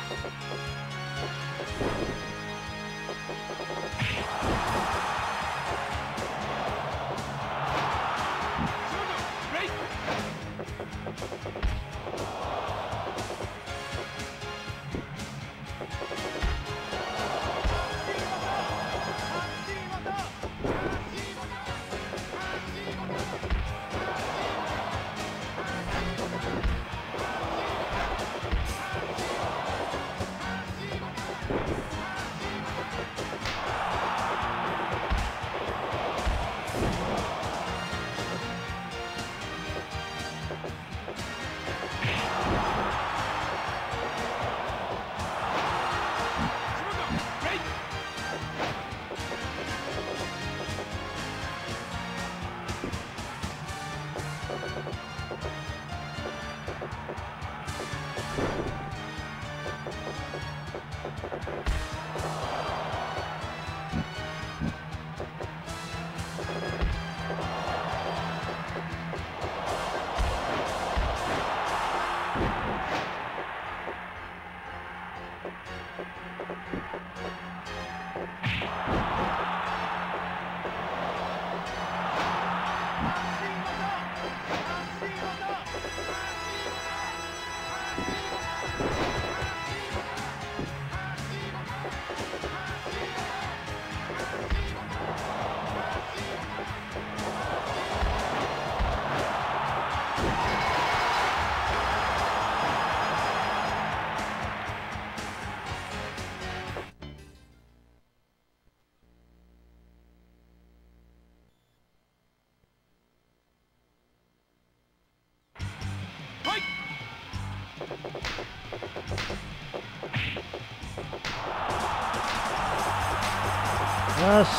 よし、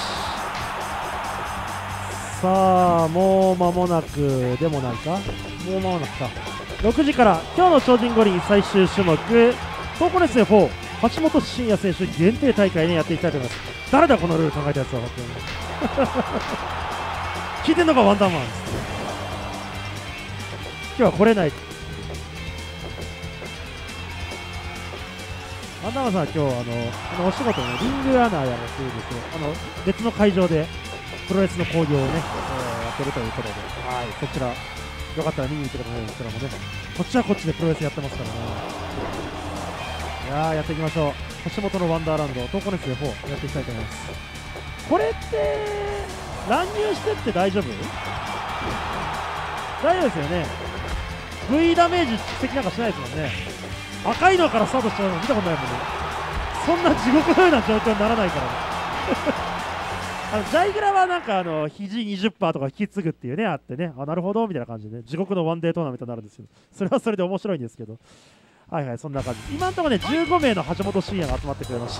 さあもう間もなくでもないか、もう間もなくか。6時から今日の超人五輪最終種目東湖レッスン4橋本真也選手限定大会にやっていきたいと思います。誰だこのルール考えたやつは。聞いてんのかワンダーマン。今日は来れない。ワンダーマンさんは今日お仕事のリングアナやられているんですよ。別の会場でプロレスの興行をね、やってるということで、はい、そちらよかったら見に行ってください。こちらもね、こっちはこっちでプロレスやってますからね。いやー、やっていきましょう。橋本のワンダーランド東湖レッスン4やっていきたいと思います。これって乱入してって大丈夫？大丈夫ですよね。 V ダメージ蓄積なんかしないですもんね。赤いのからスタートしちゃうの見たことないもんね。そんな地獄のような状況にならないからねジャイグラはなんか肘 20% とか引き継ぐっていうねあってね、あ、なるほどみたいな感じで、ね、地獄のワンデートーナメントになるんですけど、それはそれで面白いんですけど、はいはい、そんな感じ。今のところね15名の橋本真也が集まってくれました。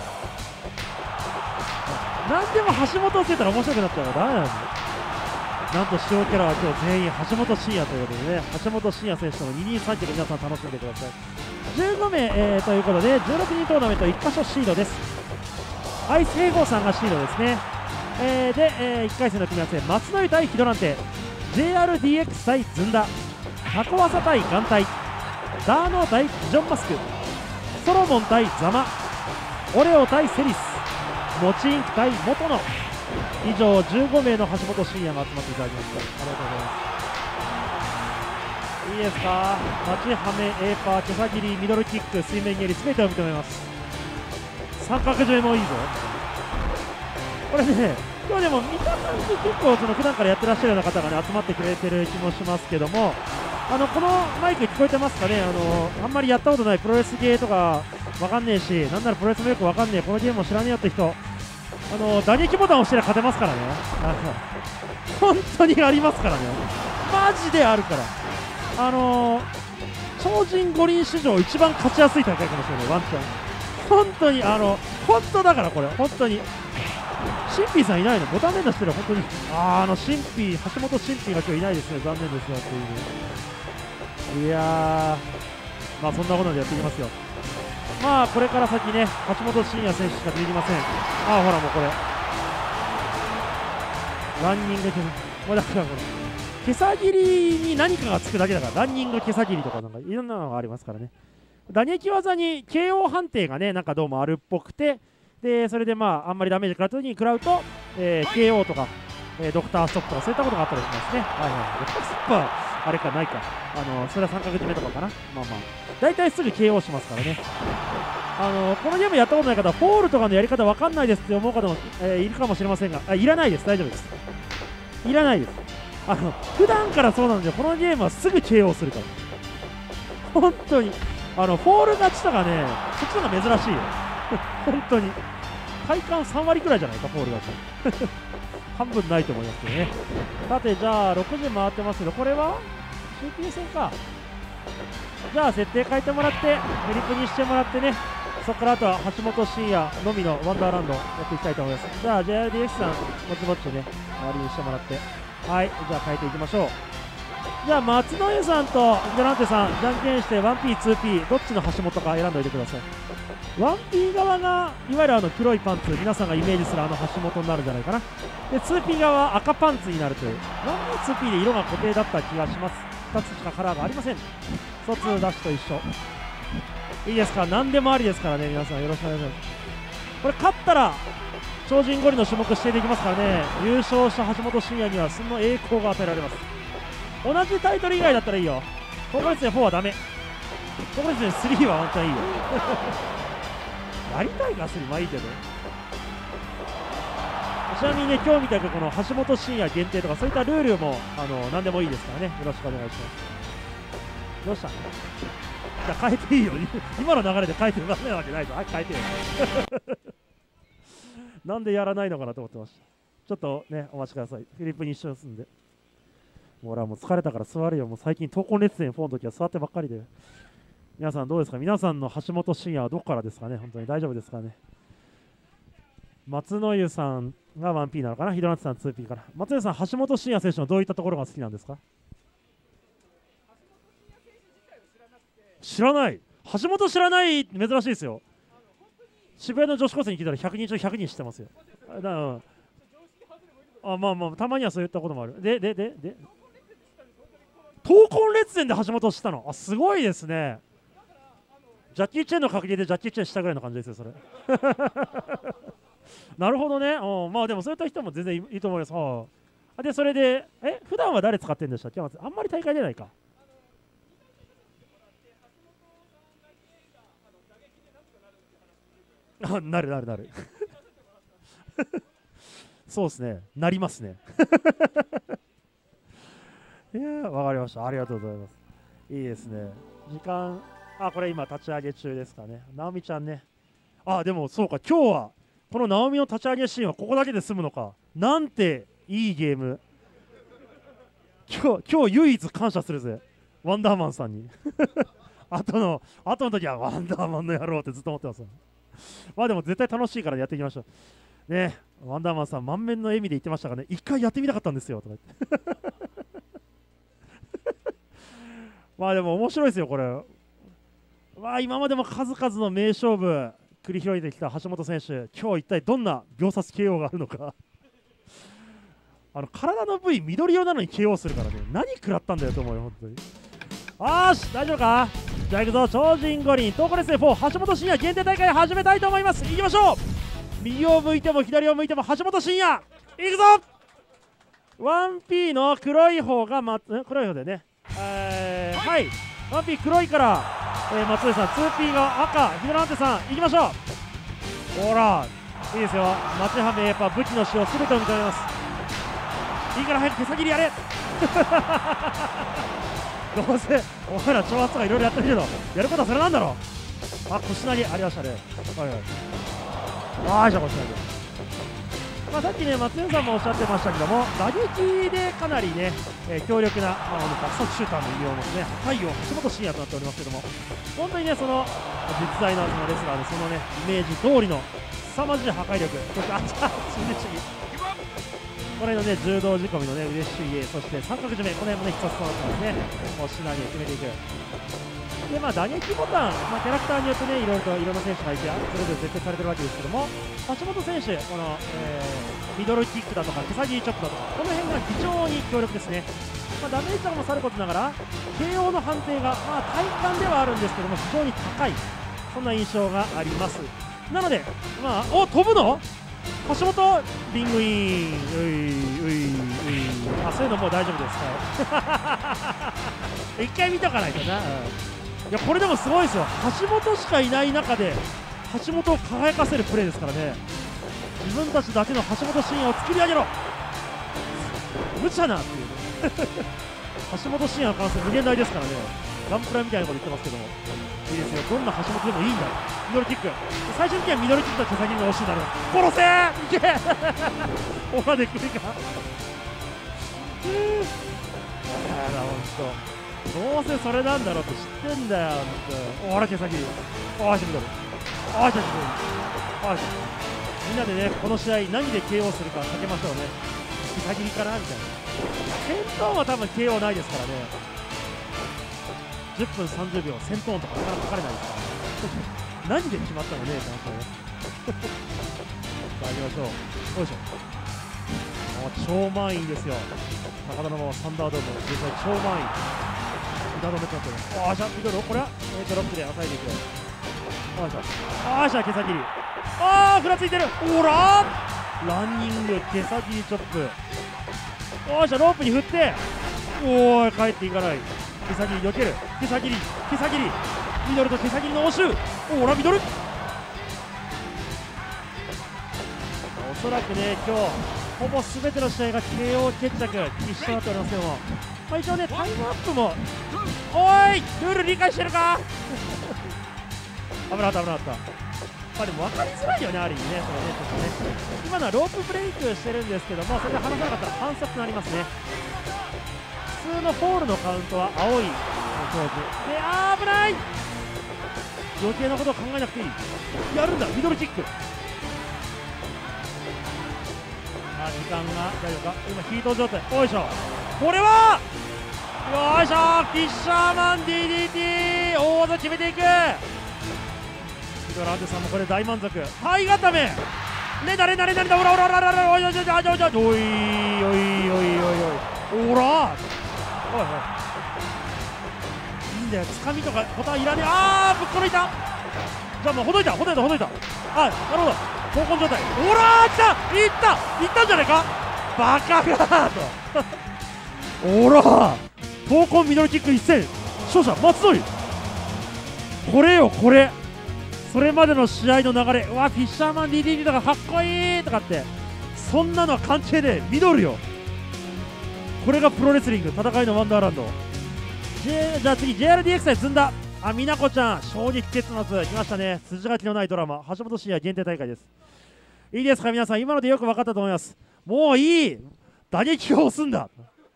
何でも橋本をつけたら面白くなっちゃうからダメなんですよ。なんと主要キャラは今日全員橋本真也ということでね、橋本真也選手との二人三脚で皆さん楽しんでください。15名、ということで16人トーナメント1箇所シードです。アイス平郷さんがシードですね。で、1回戦の組み合わせ、松野湯対ヒドランテ、 JRDX 対ずんだ、タコワサ対眼帯、ダーノ対ビジョンマスク、ソロモン対ザマ、オレオ対セリス、モチインク対元野、以上15名の橋本真也が集まっていただきました。ありがとうございます。いいですか、立ちはめ、エーパー、手下切り、ミドルキック、水面蹴り、すべてを認めます。三角締めもいいぞ。これね、今日でも見た感じ結構普段からやってらっしゃるような方がね集まってくれてる気もしますけども、このマイク聞こえてますかね。あんまりやったことないプロレスゲーとかわかんねえし、なんならプロレスもよくわかんねえ、このゲームも知らねえよって人、打撃ボタンを押してら勝てますからね。本当にありますからね。マジであるから。超人五輪史上一番勝ちやすい大会かもしれない、ワンチャン。本当に本当だからこれ本当に。シンピーさんいないの？ボタン連打してる、本当に。シンピー、橋本シンピーが今日いないですね、残念ですよっていう。いやー、まあそんなことでやっていきますよ。まあこれから先ね、橋本真也選手しか出てきません。ほらもうこれ。ランニング、これだからこれ。毛さ切りに何かがつくだけだから、ランニング毛さ切りとかなんかいろんなのがありますからね。 打撃技に KO 判定がね、なんかどうもあるっぽくて、でそれでまああんまりダメージ食らった時に食らうと、KO とか、ドクターストップとかそういったことがあったりしますね。はいはい。ドクターストップはあれかないか。それは三角締めとかかな。まあまあ。大体すぐ KO しますからね。このゲームやったことない方は、フォールとかのやり方わかんないですって思う方も、いるかもしれませんが、いらないです。大丈夫です。いらないです。普段からそうなんで、このゲームはすぐ KO するから。本当に。フォール勝ちとかね、そっちの方が珍しいよ。本当に。体感3割くらいじゃないか、フォール勝ち。半分ないと思いますけどね。さて、じゃあ、6時回ってますけど、これは CPU 戦か。じゃあ、設定変えてもらって、フリップにしてもらってね、そこからあとは橋本真也のみのワンダーランドやっていきたいと思います。じゃあ、JRDX さん、ぼちぼちね、終わりにしてもらって。はい、じゃあ変えていきましょう。じゃあ松野湯さんとデランテさん、じゃんけんして 1P、2P どっちの橋本か選んでおいてください。1P 側がいわゆる黒いパンツ、皆さんがイメージする橋本になるんじゃないかな。で 2P 側は赤パンツになるという 1P、2P で色が固定だった気がします。2つしかカラーがありません。疎通ダッシュと一緒。いいですか、何でもありですからね、皆さんよろしくお願いします。これ勝ったら超人ゴリの種目指定できますからね、優勝した橋本真也にはその栄光が与えられます。同じタイトル以外だったらいいよ。ここですね、4はダメ。ここですね、3はワンチャンいいよ。やりたいか、3、まあいいけど。ちなみにね、今日みたくこの橋本真也限定とかそういったルールも何でもいいですからね、よろしくお願いします。どうしたの？じゃあ変えていいよ。今の流れで変えてダメなわけないぞ。はい、変えてよ。なんでやらないのかなと思ってました。ちょっとね、お待ちください。フィリップに一緒ですんで。もう俺はもう疲れたから座るよ。もう最近闘魂列伝4の時は座ってばっかりで。皆さんどうですか？皆さんの橋本真也はどこからですかね？本当に大丈夫ですかね？松野湯さんが 1P なのかな？ヒドナツさん 2P から。松野湯さん、橋本真也選手のどういったところが好きなんですか？知らない。橋本知らない珍しいですよ。渋谷の女子高生に聞いたら100人中100人知ってますよ。まあたまにはそういったこともある。で闘魂列伝で橋本を知ったの？すごいですね。ジャッキー・チェンの格ゲーでジャッキー・チェンしたぐらいの感じですよ、それ。なるほどね。まあでもそういった人も全然いいと思います。で、それで、普段は誰使ってるんでしたっけ？あんまり大会出ないか。なる。そうですね。なりますね。いやー、わかりました。ありがとうございます。いいですね。時間、これ今立ち上げ中ですかね。直美ちゃんね。でもそうか、今日は、この直美の立ち上げシーンはここだけで済むのか。なんていいゲーム。今日唯一感謝するぜ。ワンダーマンさんに。後の時はワンダーマンの野郎ってずっと思ってます。まあでも絶対楽しいからやっていきましょう。ね、ワンダーマンさん満面の笑みで言ってましたからね、一回やってみたかったんですよとか言って。まあでも面白いですよ、これ。今までも数々の名勝負繰り広げてきた橋本選手、今日一体どんな秒殺 KO があるのか。体の部位緑色なのに KO するからね、何食らったんだよと思うよ、本当に。大丈夫か？じゃあ行くぞ、超人五輪、闘魂列伝4、橋本真也限定大会始めたいと思います。行きましょう。右を向いても左を向いても橋本真也、行くぞ。 1P の黒い方が、黒い方でね、はい、1P 黒いから、松江さん、2P が赤、ヒドランテさん、行きましょう。ほら、いいですよ、町ハメ、やっぱ武器の使用、すべてを認めます。いいから早く手先にやれ。どうせお前ら挑発とかいろいろやってるけど、やることはそれなんだろう。腰投げありましたね。じゃあ腰投げ。さっきね、松江さんもおっしゃってましたけども、打撃でかなりね、強力な、爆速シューターの異名を持つね、太陽橋本真也となっておりますけども、本当にね、その実在のそのレスラーで、そのね、イメージ通りの凄まじい破壊力、そして新日主義。この辺のね、柔道仕込みのね、腕主義、そして三角締め、この辺もね、一つとなってますね。もうシナリオ決めていく。で、打撃ボタン、キャラクターによってね、いろんな選手がいて、それぞれ設定されてるわけですけども、橋本選手、この、ミドルキックだとか、手先チョップだとか、この辺が非常に強力ですね。 ダメージ差もさることながら KO の判定が、体感ではあるんですけども非常に高い、そんな印象があります。なので、お、飛ぶの橋本リングイン、そういうのもう大丈夫ですか一回見とかないとな、いやこれでもすごいですよ。橋本しかいない中で橋本を輝かせるプレーですからね。自分たちだけの橋本真也を作り上げろ、無茶なっていう橋本真也の可能性無限大ですからね。ガンプラみたいなこと言ってますけども、いいですよ、どんな橋本でもいいんだ。ミドルキック、最初の時はミドルキックと手先に惜しいんだろう。殺せー、いけオラで来るかどうせそれなんだろうって知ってんだよ、ほら手先、おいしミドル、おいしおいしみんなでね、この試合何で KO するかかけましょうね。手先かなみたいな。戦闘は多分 KO ないですからね。10分30秒戦闘音とかなかなかかかれないですから何で決まったのねって話ねさあ行きましょう。よいしょ、超満員ですよ。高田馬場サンダードーム実際超満員、板止めとなってます。じゃあミドルをこれはドロップで浅いでいくよ。じゃあ毛先切り、ふらついてる、ほらランニング毛先切りチョップ、じゃあロープに振って、帰っていかない。毛先切り避ける、毛先切りミドルと毛先切りの応酬、ほらミドル、おそらくね今日ほぼ全ての試合が KO 決着一緒になっておりますけども、一応ねタイムアップも、おいルール理解してるか危なかった危なかった。でも分かりづらいよね、ある意味ね、それね、ちょっとね、今のはロープブレイクしてるんですけども、それで離さなかったら反則となりますね。普通のフォールのカウントは青いの表示で、危ない、余計なことを考えなくていい、やるんだ、ミドルキック、時間が大丈夫か、今ヒート状態、おいしょ、これはよいしょ、フィッシャーマン DDT 大技決めていく。ヒドランデさんもこれ大満足、体固めレダレダレダレダ、オラオラオラオラ、おいおいおいおいおいおいおいおいおら、おいおい、いいんだよ、つかみとかことはいらねえ。ぶっこ抜いた、じゃあもうほどいた、なるほど、闘魂状態、おらー、来た、いったんじゃないか、バカがーとおらー、闘魂ミドルキック一戦勝者松則、これよこれ、それまでの試合の流れ、フィッシャーマン DDT とかかっこいいとかって、そんなのは勘違いでミドルよ。これがプロレスリング、戦いのワンダーランド。じゃあ次 JRDX で積んだ美奈子ちゃん、衝撃結末来ましたね。筋書きのないドラマ、橋本真也限定大会です。いいですか皆さん、今のでよく分かったと思います。もういい、打撃を押すんだ、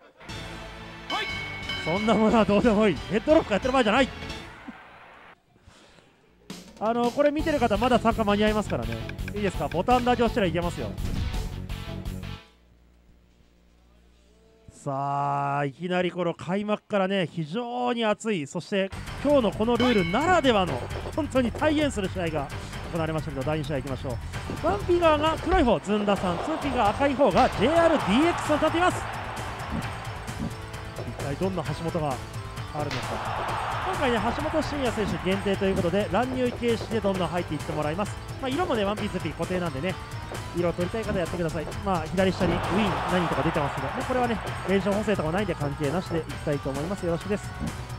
そんなものはどうでもいい、ヘッドロックやってる場合じゃない。これ見てる方まだ参加間に合いますからね。いいですか、ボタンだけ押したらいけますよ。さあいきなりこの開幕からね非常に熱い、そして今日のこのルールならではの本当に体現する試合が行われましたけど、第2試合いきましょう。1フィガーが黒い方ずんださん、2フィガー赤い方が JRDX となっています。一体どんな橋本があるのか。今回ね橋本真也選手限定ということで乱入形式でどんどん入っていってもらいます。色もねワンピースピー固定なんでね、色を取りたい方やってください。左下にウィン何とか出てますけど、これはね連勝補正とかないんで関係なしでいきたいと思います。よろしくです。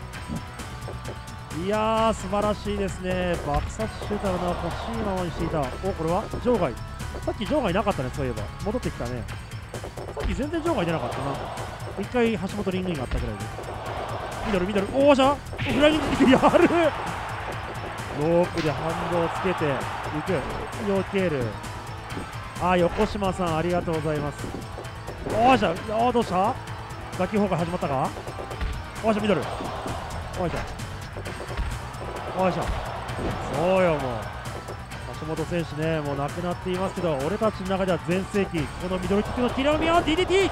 いやー素晴らしいですね。爆殺シューターの欲しいままにしていた。これは場外、さっき場外なかったね。そういえば戻ってきたね。さっき全然場外出なかったな。一回橋本リングインがあったぐらいで。ミドルおーしゃフライングやる、ロープで反動をつけていく、よける。横島さんありがとうございます。おーしゃどうした、打球砲が始まったか。おーしゃミドル、おーしゃそうよ、もう橋本選手ねもう亡くなっていますけど、俺たちの中では全盛期、このミドルキックの切れ込みを DDT、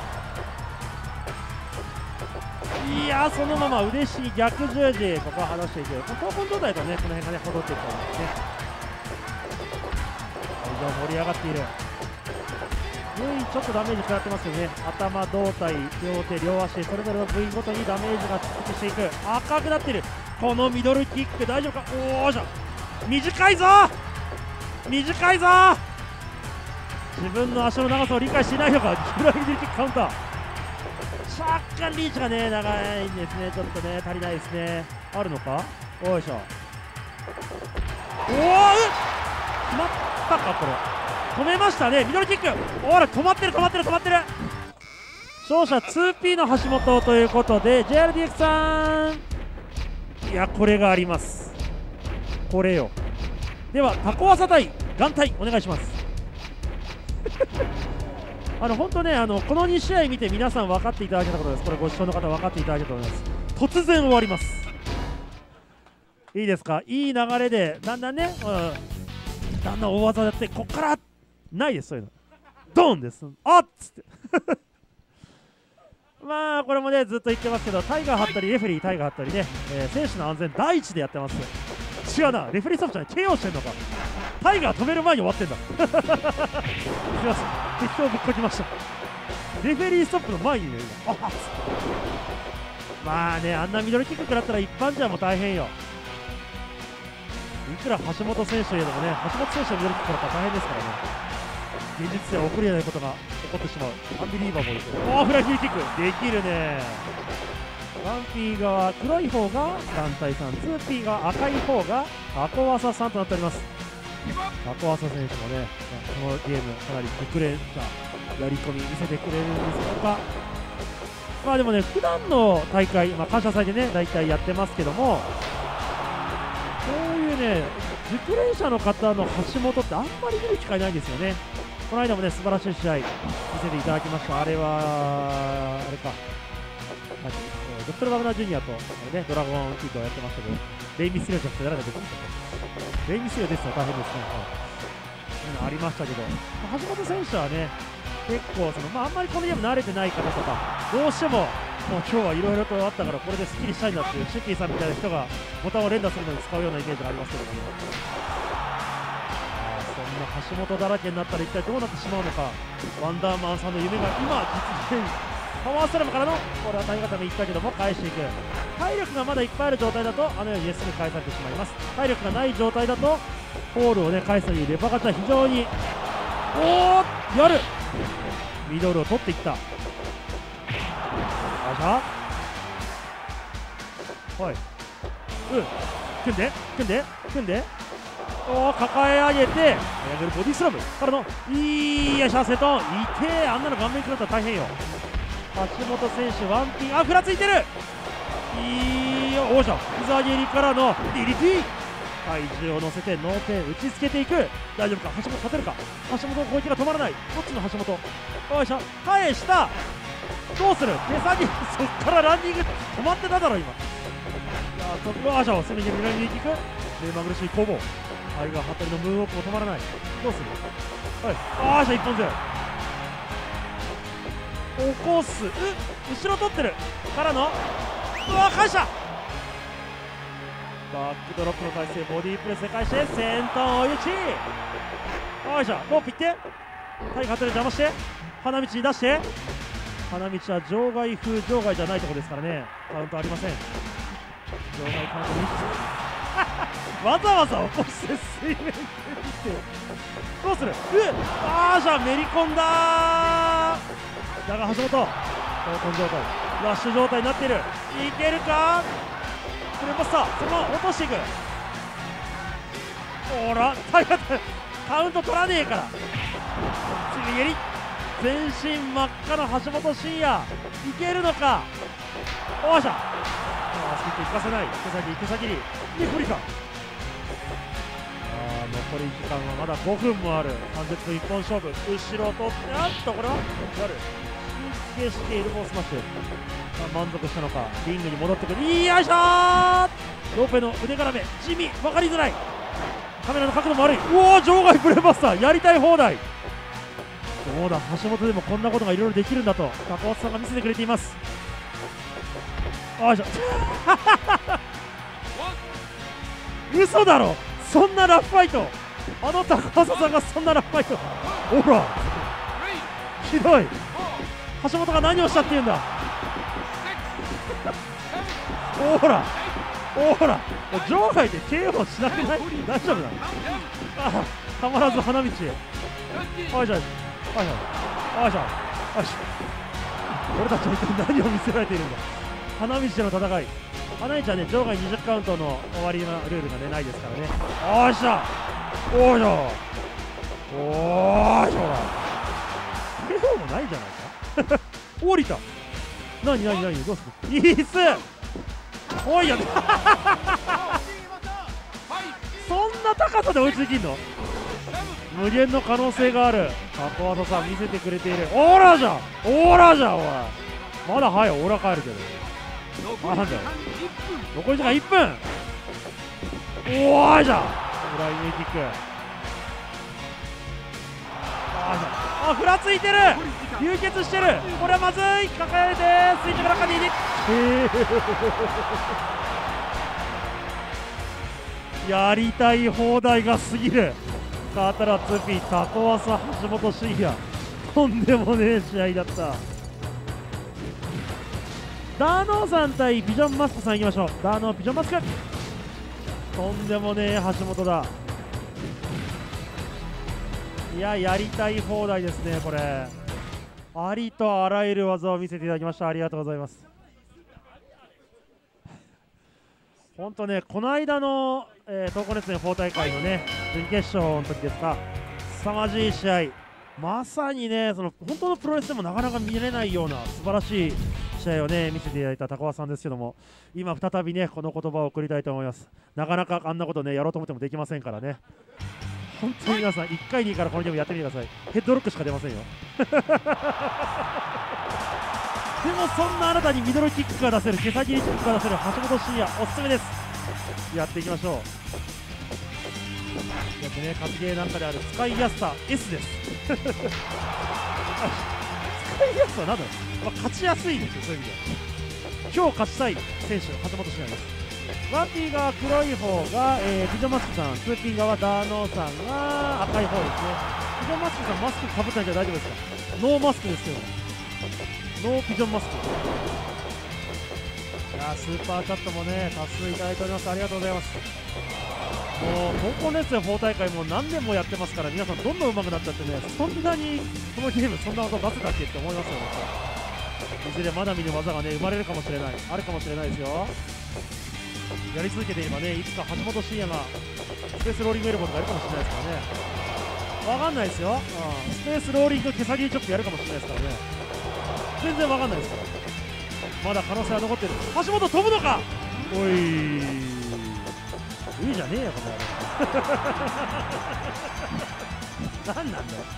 いやそのまま嬉しい逆十字、ここは離していく。闘魂状態とねこの辺がね戻っていったんですね。会場盛り上がっている。 V ちょっとダメージ食らってますよね。頭、胴体、両手、両足、それぞれの部位ごとにダメージが蓄積していく。赤くなってる。このミドルキック大丈夫か。おおじゃ短いぞ短いぞ。自分の足の長さを理解していないのか。フライミドルキックカウンター。若干リーチがね長いんですね。ちょっとね足りないですね。あるのか。おいしょ。おお決まったか。これ止めましたね。ミドルキック。ほら止まってる止まってる止まってる。勝者 2P の橋本ということで JRDX さん、いやこれがあります。これよ。ではタコワサ対眼帯お願いします本当ねこの2試合見て皆さん分かっていただけたことです。これご視聴の方分かっていただけたと思います。突然終わります。いいですか。いい流れでだんだんね、だんだん大技やってこっからないです。そういうのドンです。あっつってまあこれもねずっと言ってますけど、タイガー張ったりレフェリータイガー張ったりね、選手の安全第一でやってます。違うな、レフェリーストップじゃない、KO してんのか。タイガー止める前に終わってんだすいません、適当ぶっこきました。レフェリーストップの前にね今あっまあね、あんなミドルキック食らったら一般じゃもう大変よ。いくら橋本選手といえどもね、橋本選手のミドルキック食らったら大変ですからね。現実では起こりえないことが起こってしまう。アンビリーバーボーですよ。おおフライフリーキックできるね。1P 側黒い方が団体さん、2P が赤い方がタコワサさんとなっております。タコワサ選手もねこのゲームかなり熟練したやり込み見せてくれるんですが、まあでもね普段の大会、感謝祭でね大体やってますけども、こういうね熟練者の方の橋本ってあんまり見る機会ないんですよね。この間もね素晴らしい試合見せていただきました。あれはあれか、ドクトル・バブナージュニアと、ドラゴンキッドをやってましたけど、レイ・ミスリオじゃなくて誰が出てきたレイ・ミスリオですよ、大変ですね。そういうのありましたけど、橋本選手はね結構あんまりこのゲーム慣れてない方とか、どうしてももう今日はいろいろとあったからこれですっきりしたいんだっていうシュッキーさんみたいな人がボタンを連打するのに使うようなイメージがありますけども、そんな橋本だらけになったら一体どうなってしまうのか。ワンダーマンさんの夢が今実現。パワーストラムからのこれは体型でいったけども返していく。体力がまだいっぱいある状態だとあのようにすぐ返されてしまいます。体力がない状態だとホールをね返すというレバガチは非常にやる。ミドルを取っていった。よいしょ。はい組んで抱え上げてボディスラムからのいいやシャーセトンいてえ。あんなの顔面食らったら大変よ。橋本選手ワンピンふらついてる。いいよ王者膝蹴りからの DDT。 体重を乗せて脳天打ちつけていく。大丈夫か。橋本勝てるか。橋本の攻撃が止まらない。どっちの橋本。よいしょ返した。どうする手先そっからランニング止まってただろ今。よいしょ攻めに裏に行く。目まぐるしい攻防。タイガーハッタリのムーンウォークも止まらない。どうする。はい一本背負い起こす。後ろ取ってるからの返したバックドロップの体勢ボディープレスで返して先頭追い打ち。よいしょロープいってタイガーハッタリ邪魔して花道に出して。花道は場外風場外じゃないところですからね。カウントありません。場外カウント3つわざわざ起こして水面で見てどうする。じゃあめり込んだだが橋本闘魂状態ラッシュ状態になっている。いけるか。クレーンバスターそのまま落としていく。ほらカウント取らねえから次蹴り全身真っ赤な橋本真也いけるのか。おっしゃスキップ行かせない。手先にで不利か。残り時間はまだ5分もある。30分一本勝負。後ろを取ってこれは神経してエルボースマッシュ。満足したのかリングに戻ってくる。よいしょーロペの腕絡め地味分かりづらい。カメラの角度も悪い。場外ブレーバスターやりたい放題。どうだ橋本でもこんなことがいろいろできるんだと高尾さんが見せてくれています。よいしょ嘘だろそんなラフファイト。高尾さんがそんなラフファイト。ほらひどい。橋本が何をしたっていうんだ。ほらほら、場外で KO しなくない？大丈夫なの？あ、たまらず花道へ。おいしょおいしょおいしょおいしょ。俺たちは一体何を見せられているんだ。花道での戦い。花道はね、場外20カウントの終わりのルールがね、ないですからね。おいしょおいしょおーいしょら。KO もないじゃないか。降りた。何どうする？いいっす。おいや。そんな高さで追いついてんの？無限の可能性がある。高畑さん見せてくれている。オーラじゃんおい。まだ早い。オーラ帰るけど。なんだよ。残り時間1分。おーいじゃん。フライニーキック。あ、ふらついてる。流血してる。これはまずい。抱えて垂直落下にやりたい放題が過ぎる。カータラ2ピー、タコワサ、橋本真也、とんでもねえ試合だった。ダーノーさん対ビジョンマスクさんいきましょう。ダーノー、ビジョンマスク、とんでもねえ橋本だ。いや、やりたい放題ですね、これ。ありとあらゆる技を見せていただきました。ありがとうございます。本当ね、この間の、東湖熱戦4大会のね、準決勝の時ですか、凄まじい試合、まさにね、その本当のプロレスでもなかなか見れないような素晴らしい試合をね、見せていただいた高橋さんですけども、今、再びね、この言葉を送りたいと思います。なかなかあんなことね、やろうと思ってもできませんからね。本当に皆さん、1回でいいからこのゲームやってみてください。ヘッドロックしか出ませんよ。でもそんなあなたにミドルキックが出せる、手先キックが出せる橋本真也、おすすめです。やっていきましょう。やってね、格ゲーなんかである使いやすさ S です。使いやすさは何だろう、勝ちやすいんですよ、そういう意味では。今日勝ちたい選手、橋本真也です。ワンピーが黒い方が、ビジョンマスクさん、ツーピン側ダーノーさんが赤い方ですね。ビジョンマスクさん、マスクかぶったんじゃ大丈夫ですか？ノーマスクですけど、ノーピジョンマスク。いや、スーパーチャットもね、多数いただいております。ありがとうございます。もう高校熱戦4大会も何年もやってますから、皆さんどんどん上手くなっちゃってね、そんなにこのゲームそんな技出せたっけって思いますよね。いずれまだ見ぬ技がね、生まれるかもしれない、あるかもしれないですよ。やり続けていればね、いつか橋本真也がスペースローリングエルボーとかやるかもしれないですからね。わかんないですよ、スペースローリング手先チョップやるかもしれないですからね。全然わかんないですから、まだ可能性は残ってる。橋本飛ぶのか。おい、いいじゃねえよこの野郎。何なんだよ。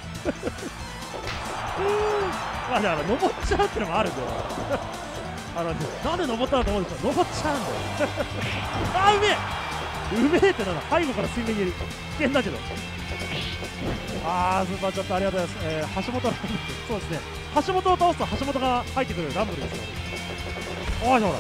まあだから登っちゃうってのもあるんだよ。なんで登ったのと思うんですよ、登っちゃうんだよ。あ、うめえってなんだ、背後から水面蹴り、危険だけど。あー、スーパーチャットありがとうございます。橋本はそうですね、橋本を倒すと橋本が入ってくるランブルですよ。おいしょ、ほら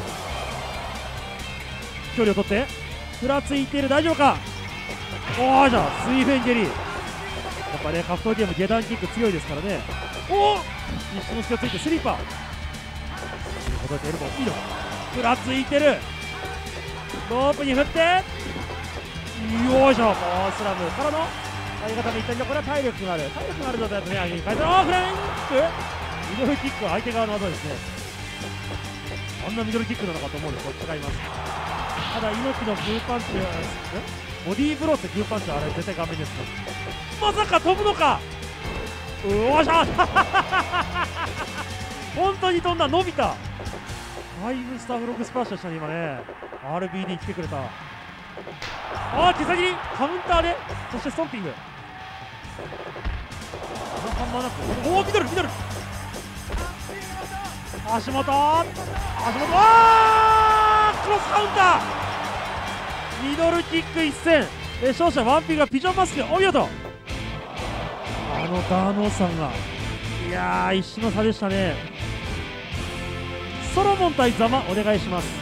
距離を取ってふらついている、大丈夫か。おーじゃあ水面蹴り、やっぱね、格闘ゲーム下段キック強いですからね。おお、一瞬の隙をついてスリーパー、エルボーいいの、ふらついてる、ロープに振って、よいしょ、パワースラムからの相方の一点で、これは体力がある状態だとね、相手に変えて、フラインクミドルキックは相手側の技ですね。あんなミドルキックなのかと思うんですけど、違います。ただ猪木のグーパンチ、ボディーブローってグーパンチはあれ絶対顔面ですね。まさか飛ぶのか。おっしゃ本当に飛んだ、伸びた。5スターフロッグスプラッシュでしたね、今ね。RBD 来てくれた。あー、手先にカウンターで、そしてストンピング。ハンマーなく、おお、ミドル。橋本、あー、クロスカウンター、ミドルキック一戦。勝者ワンピーがピジョンマスク、お見事。ダーノーさんが、いやー、一瞬の差でしたね。ソロモン対ザマお願いします。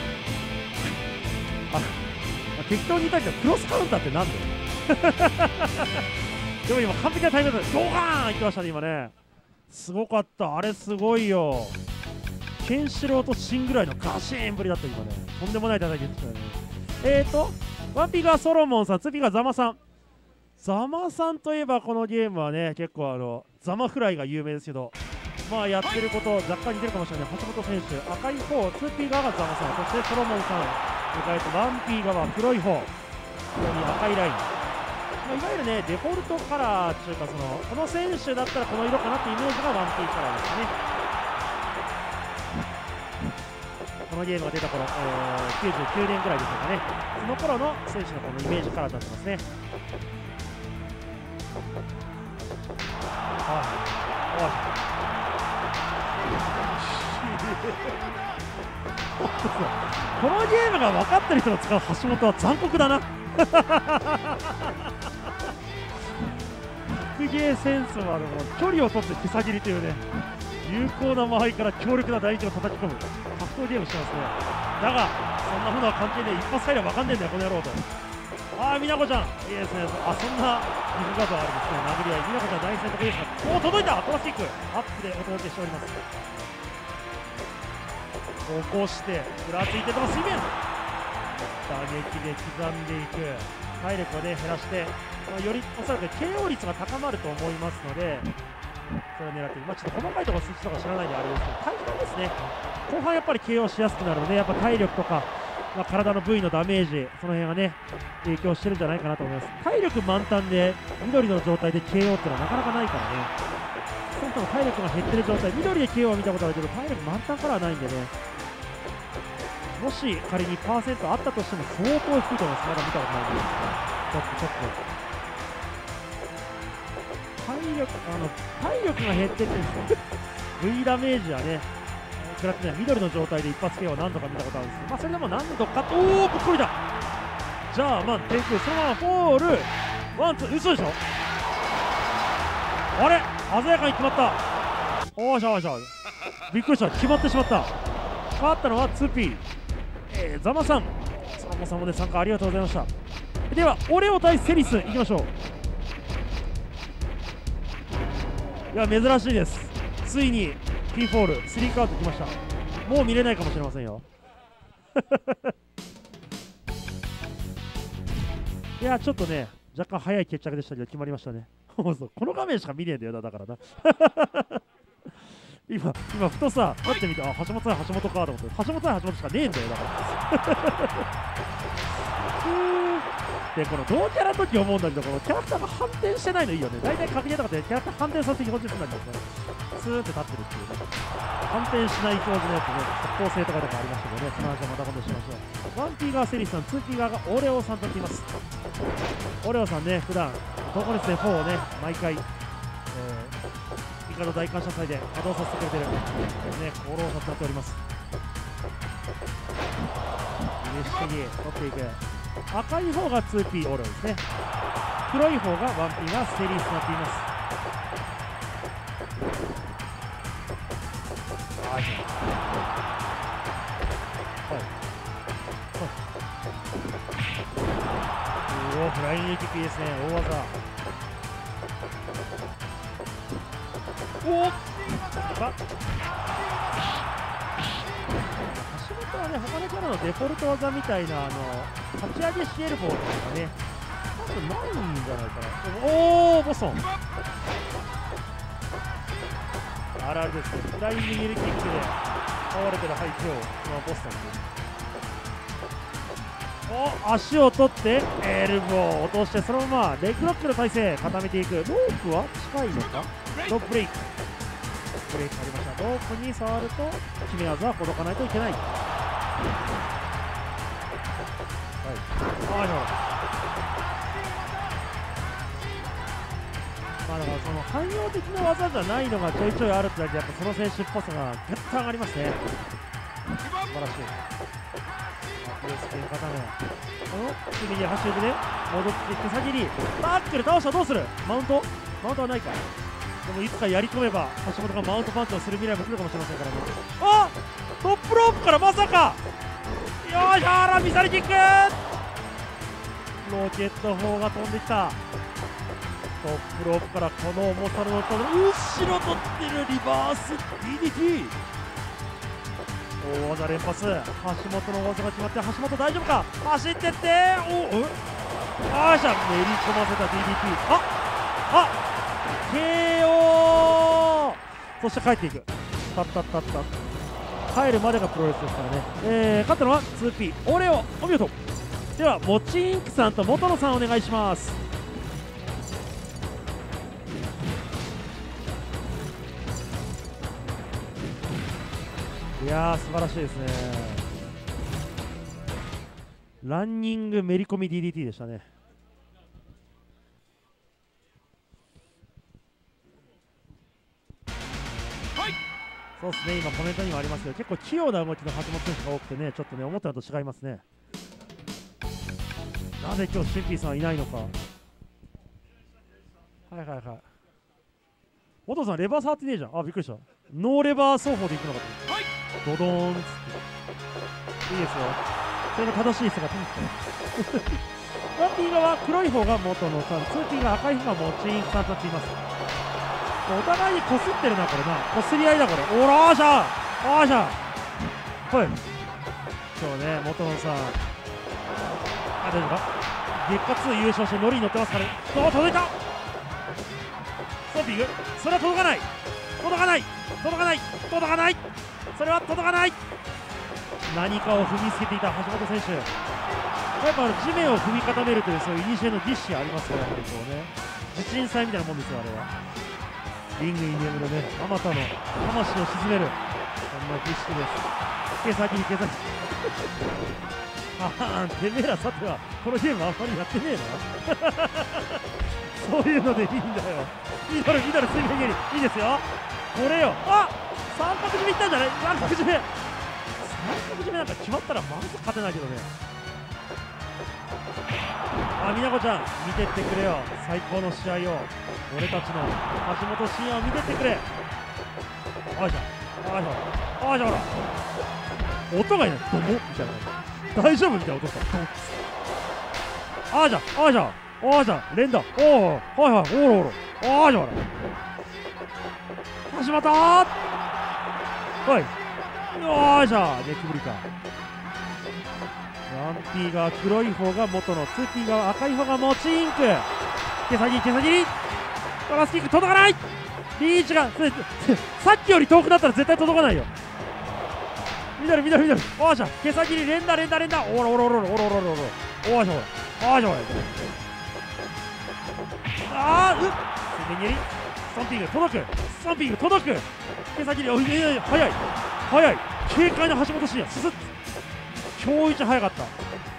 適当に言ったけどクロスカウンターってなんだよ。でも今完璧なタイミングでドカーンいってましたね、今ね。 すごかった、あれすごいよ。ケンシロウとシンぐらいのガシーンぶりだった今ね。とんでもない叩きでしたよね。ワンピがソロモンさん、ツピがザマさん。ザマさんといえばこのゲームはね、結構ザマフライが有名ですけど、まあやってること若干似てるかもしれない。橋本選手、赤い方、ツーピー側がザマさん、そしてソロモンさん、迎えてワンピー側、黒い方、ここに赤いライン。いわゆるね、デフォルトカラーというか、この選手だったらこの色かなっていうイメージがワンピーカラーですね。このゲームが出た頃、99年ぐらいでしょうかね。その頃の選手のこのイメージカラーになってますね。このゲームが分かってる人が使う橋本は残酷だな。格ゲーセンスは距離を取って手下切りというね、有効な間合いから強力な大地を叩き込む格闘ゲームしてますね。だがそんなものは関係ねえ、一発入れば分かんねえんだよこの野郎と。ああ、美奈子ちゃんいいですね。あ、そんなリフガードあるんですね。殴り合い、美奈子ちゃん大戦得意ですが、おお届いた、プラスチックアップでお届けしております。起こしてふらついてとの水面打撃で刻んでいく、体力をね減らして、よりおそらく KO 率が高まると思いますので、それを狙っている。ちょっと細かいところ数値とか知らないであれですけど、体感ですね。後半やっぱり KO しやすくなるので、やっぱ体力とか、体の部位のダメージ、その辺がね影響してるんじゃないかなと思います。体力満タンで緑の状態で KO っていうのはなかなかないからね。そもそも体力が減ってる状態、緑で KO は見たことあるけど、体力満タンからはないんでね、もし仮にパーセントあったとしても相当低いと思います。まだ見たことないんで、ちょっと体力が減ってってV ダメージはね、食らってない緑の状態で一発 KO を何度か見たことあるんですけど、それでも何度か、おお、ぶっこりだ。ジャーマン、天空、そのままフォール、ワン、ツー、嘘でしょ。あれ、鮮やかに決まった。おーしゃおしゃ、びっくりした、決まってしまった。勝ったのは 2P、ザマさん、サモさんもね参加ありがとうございました。ではオレオ対セリスいきましょう。いや珍しいです、ついに P フォール3カードきました。もう見れないかもしれませんよ。いやちょっとね若干早い決着でしたけど決まりましたね。この画面しか見ねえんだよな、だからな。今ふとさ待ってみて、あ、橋本さん橋本かと思って、橋本さん橋本しかねえんだよだからでこの同キャラの時思うんだけど、このキャラクターが反転してないのいいよね。大体格ゲーとかでキャラクター反転させて表示するんだけどね、スーって立ってるっていうね、反転しない表示のやつね、特攻性とかありましたけどね、その話はまた今度しましょう。1P 側セリスさん、2P 側がオレオさんと言っています。オレオさんね、普段ここですね、4をね毎回、イカの大感謝祭で稼働させてくれてるね、功労さとなっております。入れ主義取っていく。赤い方が 2P オレオですね。黒い方が 1P がセリースとなっています。はい、おお、フライングキックいいですね、大技。おお、橋本はね、他のキャラのデフォルト技みたいな立ち上げシエルボーとかね、多分ないんじゃないかな。おお、ボストンあるあるですね。フライングミルキックで倒れてる背景をボストンお、足を取ってエルボーを落として、そのままレッグロックの体勢固めていく。ロープは近いのか。ロープブレイクありました。ロープに触ると決め技は届かないといけない。はい、まあだからその汎用的な技じゃないのがちょいちょいあるってだけで、やっぱその選手っぽさがぐっと上がりますね。素晴らしい。プレスピン固め、右走りでね戻って手先にタックル倒したらどうする。マウントはないか。でもいつかやり込めば橋本がマウントパンチをする未来も来るかもしれませんからね。あ、トップロープからまさか、よーしゃーら、ミサイルキック、ロケット砲が飛んできた。 トップロープからこの重さの乗ったの後ろ取ってるリバース DDT。 大技連発、橋本の大技が決まって、橋本大丈夫か、走ってって、あーしゃ、めり込ませた DDT。 KO。 そして帰っていく、帰るまでがプロレスですからね。勝ったのは 2P オレオ、お見事。ではもちインクさんと元野さんお願いします。いやー素晴らしいですね。ランニングめり込み DDT でしたね。そうですね、今コメントにもありますけど、結構器用な動きの橋本選手が多くてね、ちょっとね思ったのと違いますね。なぜ今日シンピーさんいないのか。元さんレバー触ってねえじゃん。あ、びっくりした。ノーレバー走法でいくのかと思った。ドドーンっつっていいですよ、それが正しい姿ですね。1P 側黒い方が元野さん、2P が赤い方がもちインクさんとなっています。お互いにこすってるな、これな。こすり合いだ、これ。おらーしゃーしゃはい。今日ね、元野さん。大丈夫か。月下2優勝してノリに乗ってますからね。届いたストッピング。それは届かない。それは届かない。何かを踏みつけていた橋本選手。やっぱ地面を踏み固めるという、そういうイニシエの儀式ありますから、やはりこうね。地鎮祭みたいなもんですよ、あれは。リングに眠るね、あまたの魂を鎮める、そんな儀式です。毛先にてめえらさてはこのゲームあんまりやってねえな。そういうのでいいんだよ。ミドル水平蹴りいいですよ。これよ、三角締めいったんじゃない。三角締めなんか決まったらまず勝てないけどね。美奈子ちゃん見てってくれよ、最高の試合を。俺たちの橋本真也を見てってくれ。ほら音がいない、ドモみたいな感じ。大丈夫みたいな音した。連打。始まったー。はい。よいしょ、ネキブリか。1P が黒い方が元の、2P が赤い方がもちインク。毛先りトラスキック届かない。リーチがさっきより遠くなったら絶対届かないよ。ミドルおーしゃ、毛先り連打。おらおーしゃ、攻め蹴り、ストンピング届く。毛先り、早い。軽快な橋本真也、ススッ、今日一早かった。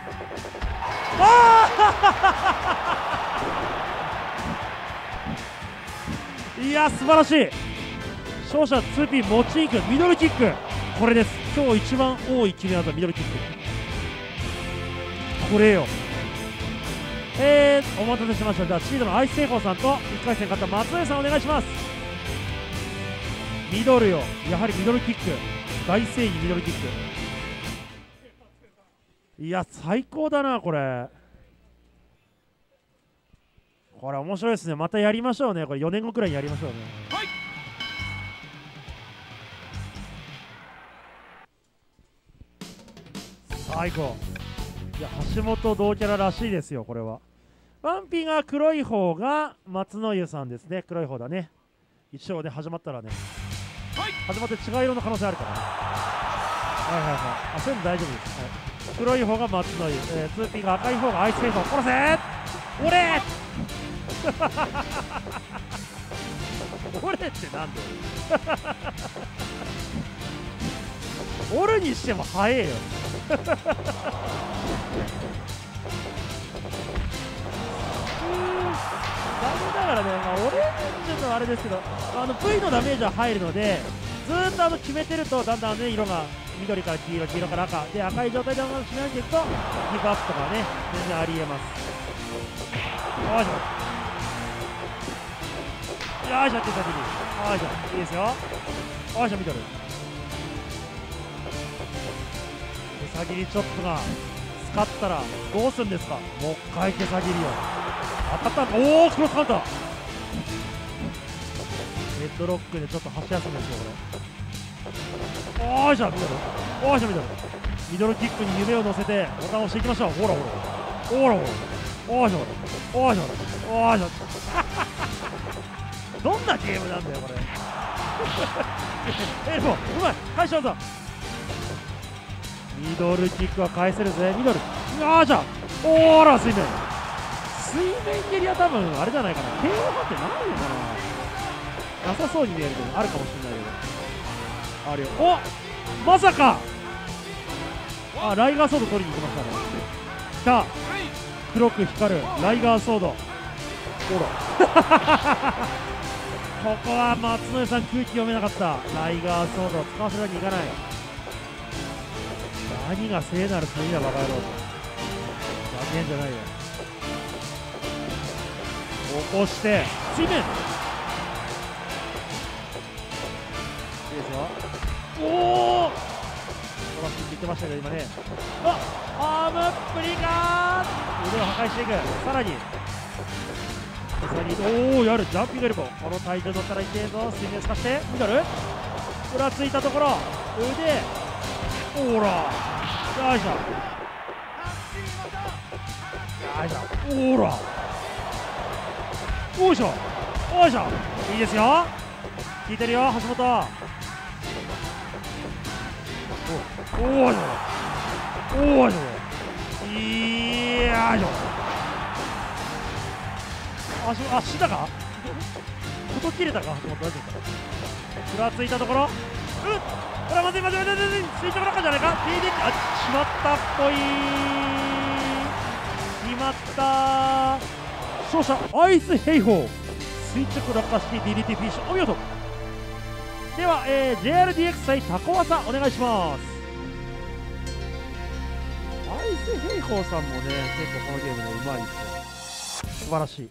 いや素晴らしい。勝者 2P もちインクミドルキック、これです。今日一番多い決め技、ミドルキック、これよ。お待たせしました。じゃあシードのアイス聖光さんと1回戦勝った松江さんお願いします。ミドルよ、やはりミドルキック、大正義ミドルキック。いや最高だな、これ面白いですね。またやりましょうね。これ4年後くらいにやりましょうね。最高。いや橋本同キャラらしいですよ、これは。1Pが黒い方が松野湯さんですね。黒い方だね。一応ね、始まったらね、始まって違う色の可能性あるからね。そういうの大丈夫です。黒い方が松野湯、2P が赤い方がアイスフェイスを殺せ。俺俺ってなんでおるにしても早えよ。残念ながらね、俺ちょっとあれですけど、V のダメージは入るので、ずーっと決めてるとだんだんね、色が緑から黄色、黄色から赤で、赤い状態で決められていくとギブアップとかね、全然ありえます。よいしょって先に、いいですよ。ミドル手先りちょっとが使ったらどうするんですか。もう一回手先りよ。当たった。おお、クロスカウンター。 ヘッドロックでちょっと走らすんですよ、これ。おーいしょ、ミドル。おーいしょ、ミドル。ミドルキックに夢を乗せて、ボタンを押していきましょう。ほらほら。ほらほら。おーいしょ、おーいしょ、おーいしょ。どんなゲームなんだよ、これ。エルボー、うまい、返し技。ミドルキックは返せるぜ、ミドル。よーしょ。おーら、水面。水面蹴りは多分、あれじゃないかな。KO ってないのかな。なさそうに見えるけど、あるかもしれないけど。あるよ。お、まさか。あ、ライガーソード取りに行きましたね。来た。黒く光るライガーソード。ほら。ここは松野さん空気読めなかった。ライガーソードを使わせるわけにいかない。何が聖なる国だバカ野郎と。負けんじゃないよ。起こして水面。いいですよ。おお、トラップって言ってましたけど今ね。あ、アームプリカー、腕を破壊していく。さらにおお、やるジャンピングエルボー。この体重乗ったらいけんぞ。水面透かしてミドル、ふらついたところ腕、ほら、よいしょ、よいしょ、ほら、よいしょ、よいしょ、いいですよ、効いてるよ橋本。おおいしょ、おおいしょ、いやいしょ、足だか、こと切れたか、橋本大丈夫か。ふらついたところ、これはまずいまずいまずい、垂直落下じゃないか。しまったっぽい、しまった。勝者アイス平方、垂直落下式 DDT フィニッシュ、お見事。では、JRDX 対タコワサお願いします。アイス平方さんもね、結構このゲームね、うまいですよ。素晴らし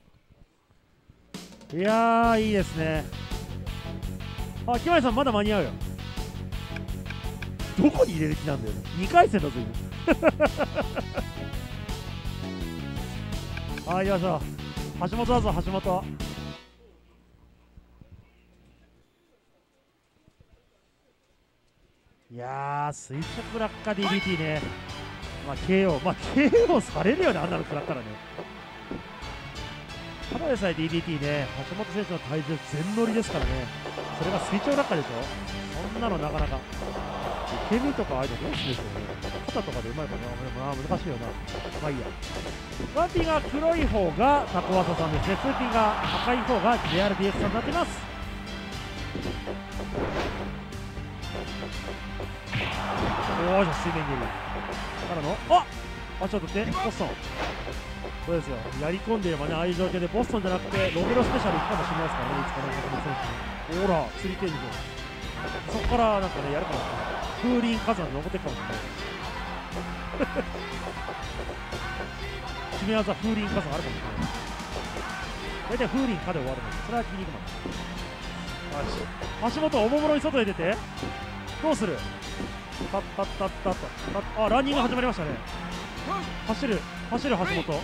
い。いやー、いいですね。あ、キマイさんまだ間に合うよ。どこに入れる気なんだよね。2回戦だぞ今。はい、行きましょう。橋本だぞ、橋本。いやー、垂直落下 DDT ね。まあ KO されるよね、あんなの食らったらね。ただでさえ DDT ね、橋本選手の体重全乗りですからね。それが垂直落下でしょ。そんなのなかなか。受け身とかああいうのどうするんですよね。肩とかでうまいかな。難しいよな。まあいいや。ワンピンが黒い方がタコワサさんですね。ツーピンが赤い方が JRDX さんになっています。おーじゃ水面蹴りからの、ちょっと待って、ボストン、そうですよ、やり込んでいればね、ああいう状況でボストンじゃなくてロメロスペシャル行くかもしれないですからね、いつかね、坂本選手。ほら、釣り手にそこからなんかね、やるかもしれない。風林火山残っていくかもしれない。決め技、風林火山あるかもしれない。大体風林火で終わるので、それは気に入るまで。橋本、おもむろに外へ出て、どうする？タッタッタッタッタッ、ランニング始まりましたね。走る橋本。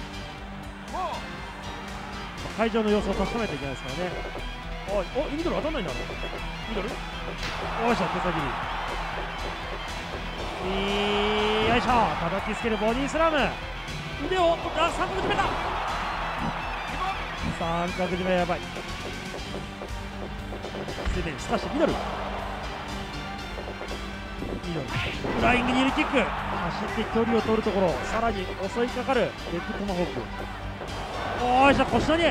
会場の様子を確かめていけないですからね。ミドル当たんないんだ。ミドル、よいしょ、手先り、よいしょ、叩きつけるボディスラム、腕を三角締めた。三角締めやばい。すでに透かしてミドル、フライングニールキック、走って距離を取るところ、さらに襲いかかるレッグトマホーク。おいしょ、腰のに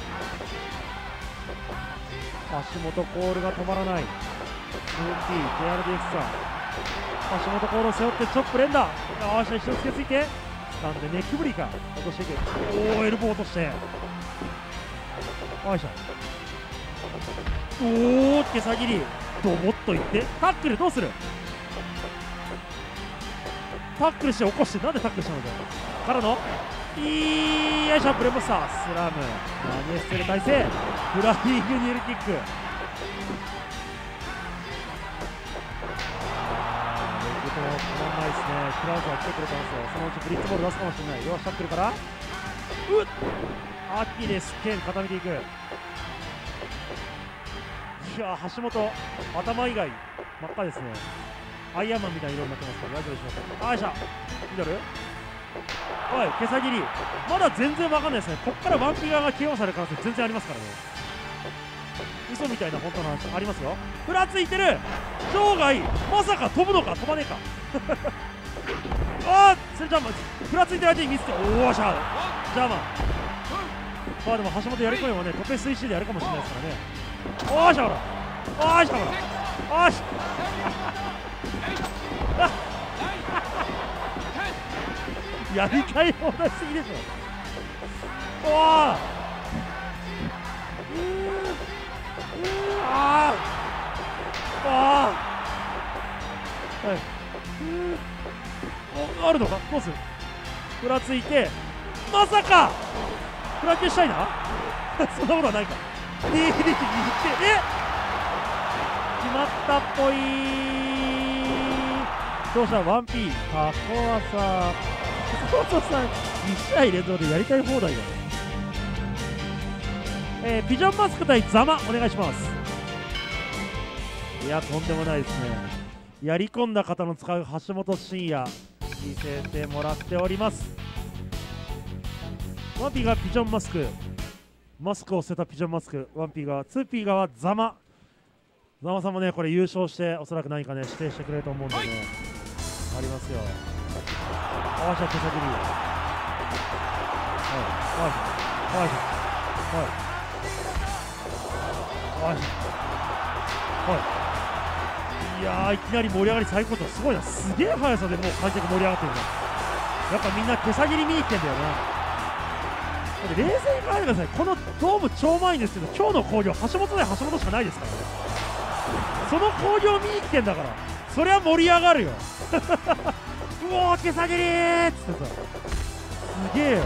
橋本コールが止まらない。 JRDX さん、橋本コールを背負ってチョップ連打。よーし、後ろつけついて掴んでネックブリーか落としていく。エルボー落として、よいしょ、手先りドボッといって、タックルどうする。タックルして起こして、なんでタックルしたのからの、よいしょ、ブレモスタースラム、投げ捨てる体勢、フライングニールキック。レッグトもたまんないですね。クラウズは来てくれたんですよ。そのうちブリッツボール出すかもしれない。よし、タックルからアキレス腱固めていく。 や橋本、頭以外真っ赤ですね。アイアンマンみたいな色になってますから大丈夫でしょうか。あいしゃミドル、おい毛先切り、まだ全然わかんないですね。こっからワンピ側が KO される可能性全然ありますからね。嘘みたいな本当の話ありますよ。ふらついてる場外、まさか飛ぶのか飛ばねえかあー、セルジャーマンふらついてる相手に見つけ、おーしゃジャーマン。まあでも橋本やり込めばね、トペ推進でやるかもしれないですからね。おーしゃほら、おーしゃほら、おーしやりたい放題すぎでしょ。おーあーあー、はい、おあるのか、どうする。ふらついて、まさかフランケンシュタイナーそんなことはないか。DDT に行って、決まったっぽい。勝者 1P タコワサ、タコワサさん2試合連続でやりたい放題だ。ピジョンマスク対ザマお願いします。いやとんでもないですね。やり込んだ方の使う橋本真也見せてもらっております。1P がピジョンマスク、マスクを捨てたピジョンマスク、1P 側、2P 側ザマ。ザマさんもねこれ優勝しておそらく何かね指定してくれると思うんでね、ありますよ。あわしゃ手先に、はいあわしゃあわしゃはいあわしゃはい、いやーいきなり盛り上がり最高と、すごいな、すげえ速さでもう観客盛り上がってるんだ。やっぱみんな手先り見に来てんだよな。冷静に考えてください。このドーム超満員ですけど、今日の興行橋本対橋本しかないですからね。その興行見に来てんだから、そりゃ盛り上がるようおー手先りーっつってさ、すげえよ。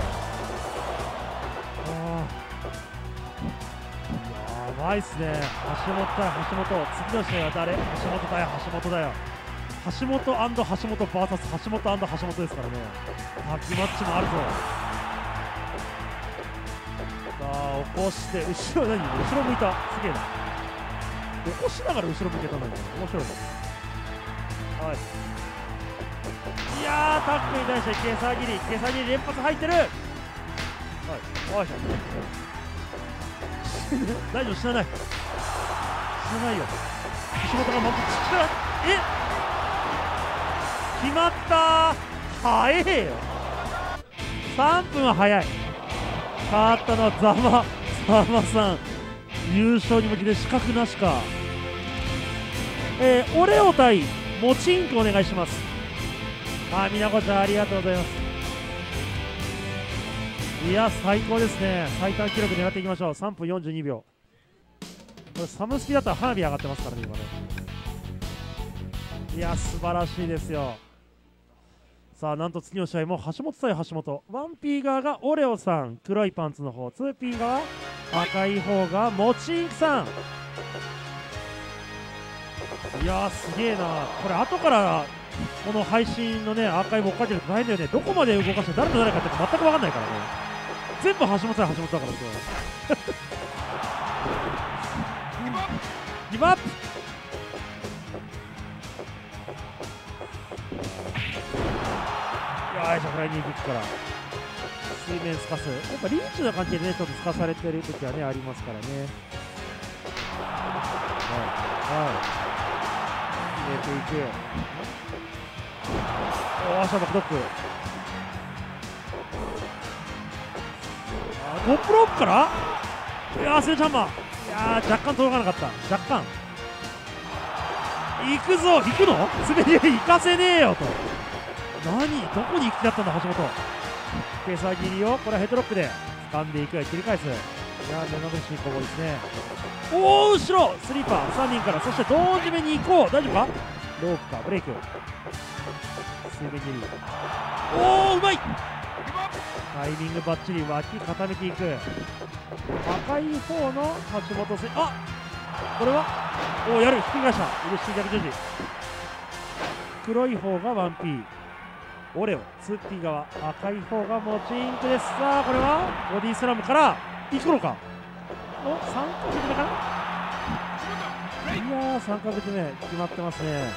やばいっすね。橋本対橋本、次の試合は誰？橋本対橋本だよ。橋本橋本 VS 橋本橋本ですからね。タッグマッチもあるぞ。さあ起こして後ろ、後ろ向いた、すげえな。起こしながら後ろ向けたんだけど面白いな。はい、いやータックに対して毛先切り連発入ってる。はい、おいしょ大丈夫、死なないよ。橋本がまぶち決まったー。早えよ、3分は早い。勝ったのはザマさん、優勝に向けて資格なしか。オレオ対モチンクお願いします。みなこちゃんありがとうございます。いや最高ですね。最短記録狙っていきましょう。3分42秒。これサムスピだったら花火上がってますからね今ね。いや素晴らしいですよ。さあなんと次の試合も橋本対橋本、1P 側がオレオさん黒いパンツの方、 2P 側赤い方がモチンクさん。いやーすげえな。これ後からこの配信のねアーカイブ追っかけると大変だよね。どこまで動かして誰と誰かって全く分かんないからね。全部橋本対橋本だからさギブアップ。よいしょ、フライニングキックから水面すかす。やっぱリーチな感じでねちょっとすかされてる時はねありますからね。入れていく。おーしゃバックドッグ。トップロープから、いやーセルチャンマン、いやー若干届かなかった。若干行くぞ、行くの滑り行かせねえよと。どこに行きだったんだ橋本。毛先切りをこれはヘッドロックで掴んでいく、切り返す。いやー目まぐるしい攻防ですね。おお後ろスリーパー3人から、そして同時目に行こう。大丈夫か、ロープかブレイク水面切り。おおうまい、タイミングバッチリ、脇固めていく。赤い方の橋本選手、これはおおやる、ひっくり返した、嬉しい逆十字。黒い方が 1P オレオ、 2P 側赤い方がモチンクです。さあこれはボディスラムから行くのか、3個目かな。 いやー、3ヶ月目決まってますね。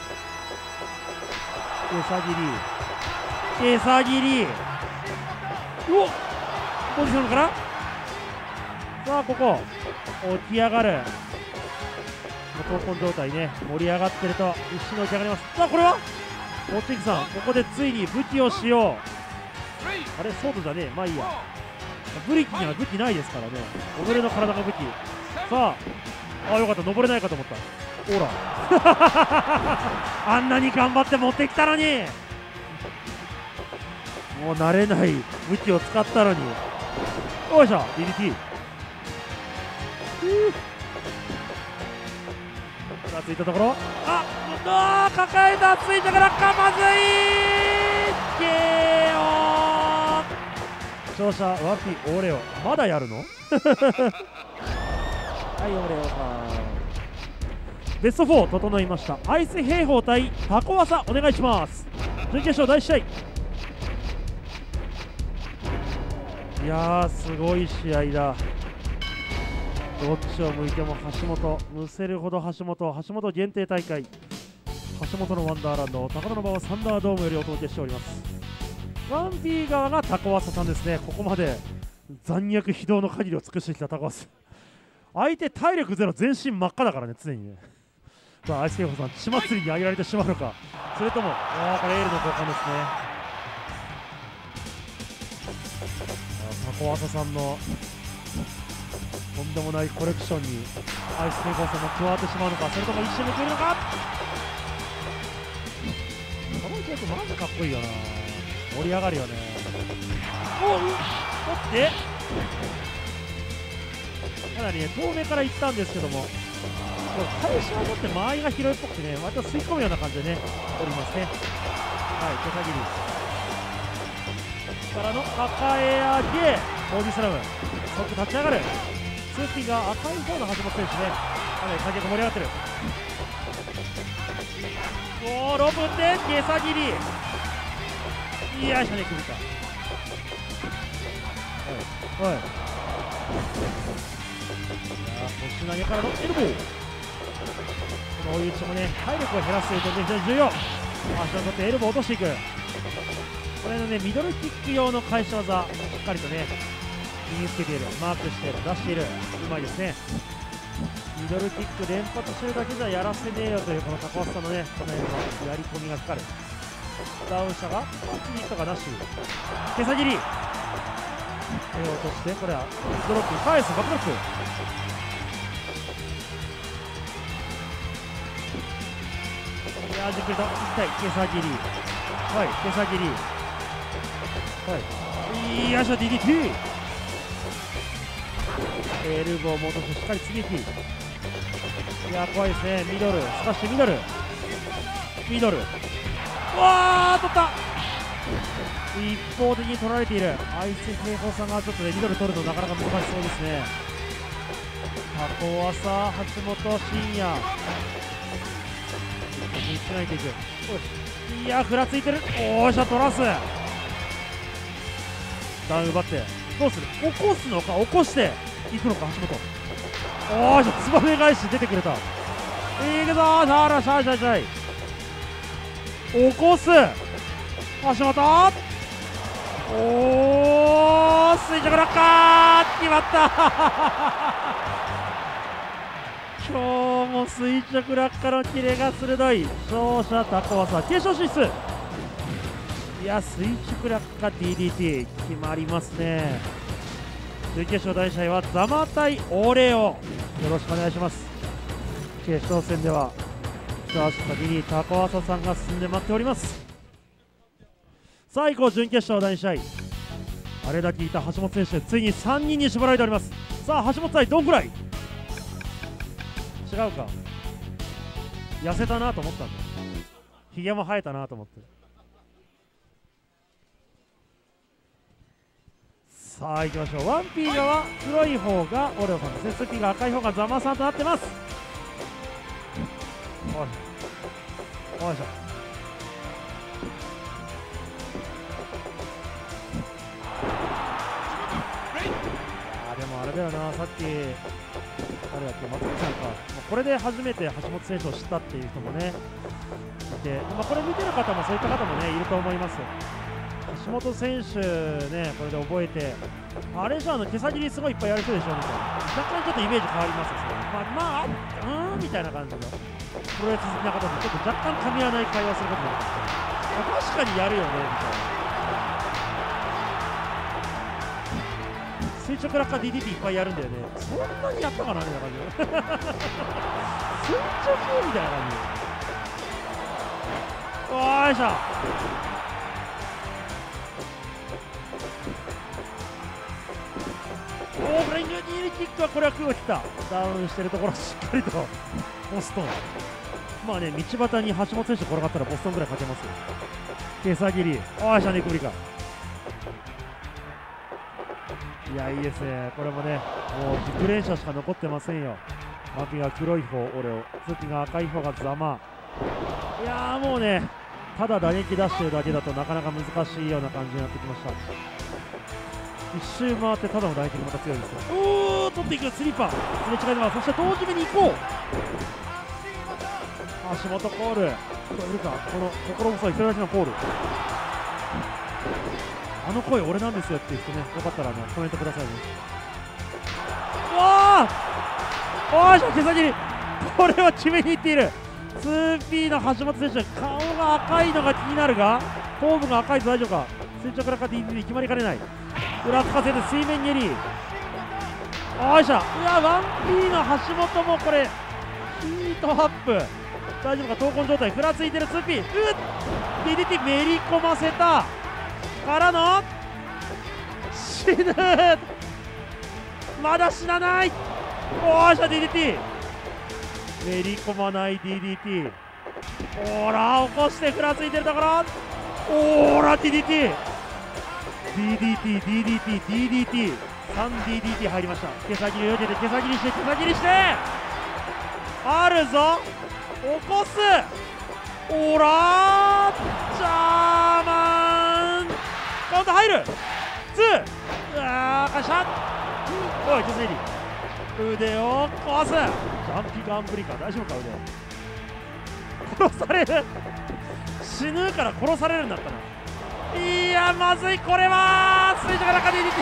手下切り、おっ、ポジションから、さあここ起き上がる、闘魂状態ね、盛り上がってると一瞬で起き上がります。さあこれはモッチングさん、ここでついに武器を使用。あれ、ソードじゃねえ、まあいいや。ブリキには武器ないですからね、己の体が武器。さあ、よかった、登れないかと思った。ほらあんなに頑張って持ってきたのに、もう慣れない武器を使ったのに。よいしょ、 DDT。 さあついたところ、抱えた、ついたからか、まずい KO。 勝者ワピオレオ、まだやるのはい、オレオさん、ベスト4整いました。アイス兵法対タコワサ、お願いします。準決勝第1試合。いやー、すごい試合だ。どっちを向いても橋本、むせるほど橋本限定大会、橋本のワンダーランド、高田馬場サンダードームよりお届けしております。ワンピー側がタコワサさんですね。ここまで残虐非道の限りを尽くしてきたタコワサ。相手体力ゼロ、全身真っ赤だからね、常にね。さあ、アイスケイホさん、血祭りに上げられてしまうのか、それとも、これエールの交換ですね。タコワサさんのとんでもないコレクションにアイスケイホさんも加わってしまうのか、それとも一瞬でくれるのか。この曲マジかっこいいよな、盛り上がるよね。おっ、取ってかなりね、遠目から行ったんですけども、返し技って間合いが広いっぽくてね、割と吸い込むような感じでね、おりますね。はい、手下切りからの抱え上げ、ボディスラム、即立ち上がる。ツーピンが赤い方の橋本選手ね、かなり観客盛り上がってる。おー、ロープ打って手下切り、いやー、下に組みた。はい、いやー、腰投げからのエルボー、この追い打ちもね、体力を減らすという点で非常に重要。足を取ってエルボーを落としていく。これのね、ミドルキック用の返し技、しっかりとね、身につけている、マークしている、出している、うまいですね。ミドルキック連発してるだけじゃやらせねえよというこの高橋さんのね、この辺のやり込みが光る。ダウンしたが、ヒットがなし、手下切り、手を落として、これはドロップ、返す、バックドロップ。いやー、じっくりといきたい、手下切り、はい、手下切り、はい、よいしょ、DDT、エルボーも落としてしっかり追撃。いやー、怖いですね。ミドル、スカッシュミドル、ミドル、うわー、取った。一方的に取られている。アイス平方さんがちょっとね、ミドル取るのなかなか難しそうですね。タコワサ、橋本真也、見つないていく。いやー、ふらついてる。おーしゃ、トラスダウン奪って、どうする、起こすのか、起こしていくのか、橋本。おーしゃ、つばめ返し出てくれた。いくぞー、さあら、シャイシャイシャイ、起こす橋本、おー、垂直落下、決まった今日も垂直落下のキレが鋭い。勝者タコワサ、決勝進出。いや、垂直落下 DDT 決まりますね。準決勝第1試合はザマ対オレオ、よろしくお願いします。決勝戦では一足先にタコワサさんが進んで待っております。さあ行こう、準決勝第2試合。あれだけいた橋本選手、ついに3人に絞られております。さあ橋本対ドンフライ、違うか、痩せたなと思ったんだ、ひげも生えたなと思って。さあ行きましょう。1P 側黒い方がオレオさんですね、2P が赤い方がザマさんとなってます。おいしょ、でもあれだよな、さっき誰だっけ、松木さんか、もうこれで初めて橋本選手を知ったっていう人もねいて、これ見てる方もそういった方もねいると思います。橋本選手ね、これで覚えて、あれじゃ毛先にすごいいっぱいやる人でしょみたいな、若干ちょっとイメージ変わりますよ、それみたいな感じのプロレス好きな方とちょっと若干噛み合わない会話することになって、確かにやるよねみたいな。垂直落下 DDT いっぱいやるんだよね。そんなにやったかなみたいな感じ垂直みたいな感じ。おいしょ。フライングニールキックはこれは空を切った。ダウンしてるところしっかりとボストン。道端に橋本選手転がったらボストンぐらい勝てますよ。毛さ切り。おいしょ、ネクブリか。いや、いいですね。これもね、もう熟練者しか残ってませんよ。マピが黒い方、オレオ。ツキが赤い方がザマ。いやーもうね、ただ打撃出してるだけだとなかなか難しいような感じになってきました。一周回ってただの打撃にまた強いですよ。おー、取っていく、スリーパー。すれ違います。そして同時目に行こう。橋本コール。聞こえるか、この心細い一人だけのコール。あの声俺なんですよっていう人ね、よかったらコメントくださいね。わー、おーしょ、毛先にこれは決めにいっている。 2P の橋本選手、顔が赤いのが気になるが、頭部が赤いと大丈夫か。垂直落下 DDT 決まりかねない。裏つかせて水面蹴り。おいしょ。うわ、1P の橋本もこれヒートアップ大丈夫か。闘魂状態、ふらついてる 2P。 DDT めり込ませたからの死ぬ。まだ死なない。おーしゃ DDT めり込まない DDT。 ほら起こしてふらついてるところ。ほら DDT 3DDT 入りました。毛先りを受けて毛先りしてあるぞ。起こす。ほらジャーマンカウント入る。2。うわー、カシャッ。おい、手すり腕を壊す。ジャンピガンブリカ、大丈夫か。腕殺される。死ぬから殺されるんだったな。いや、まずい。これは垂直落下で入れて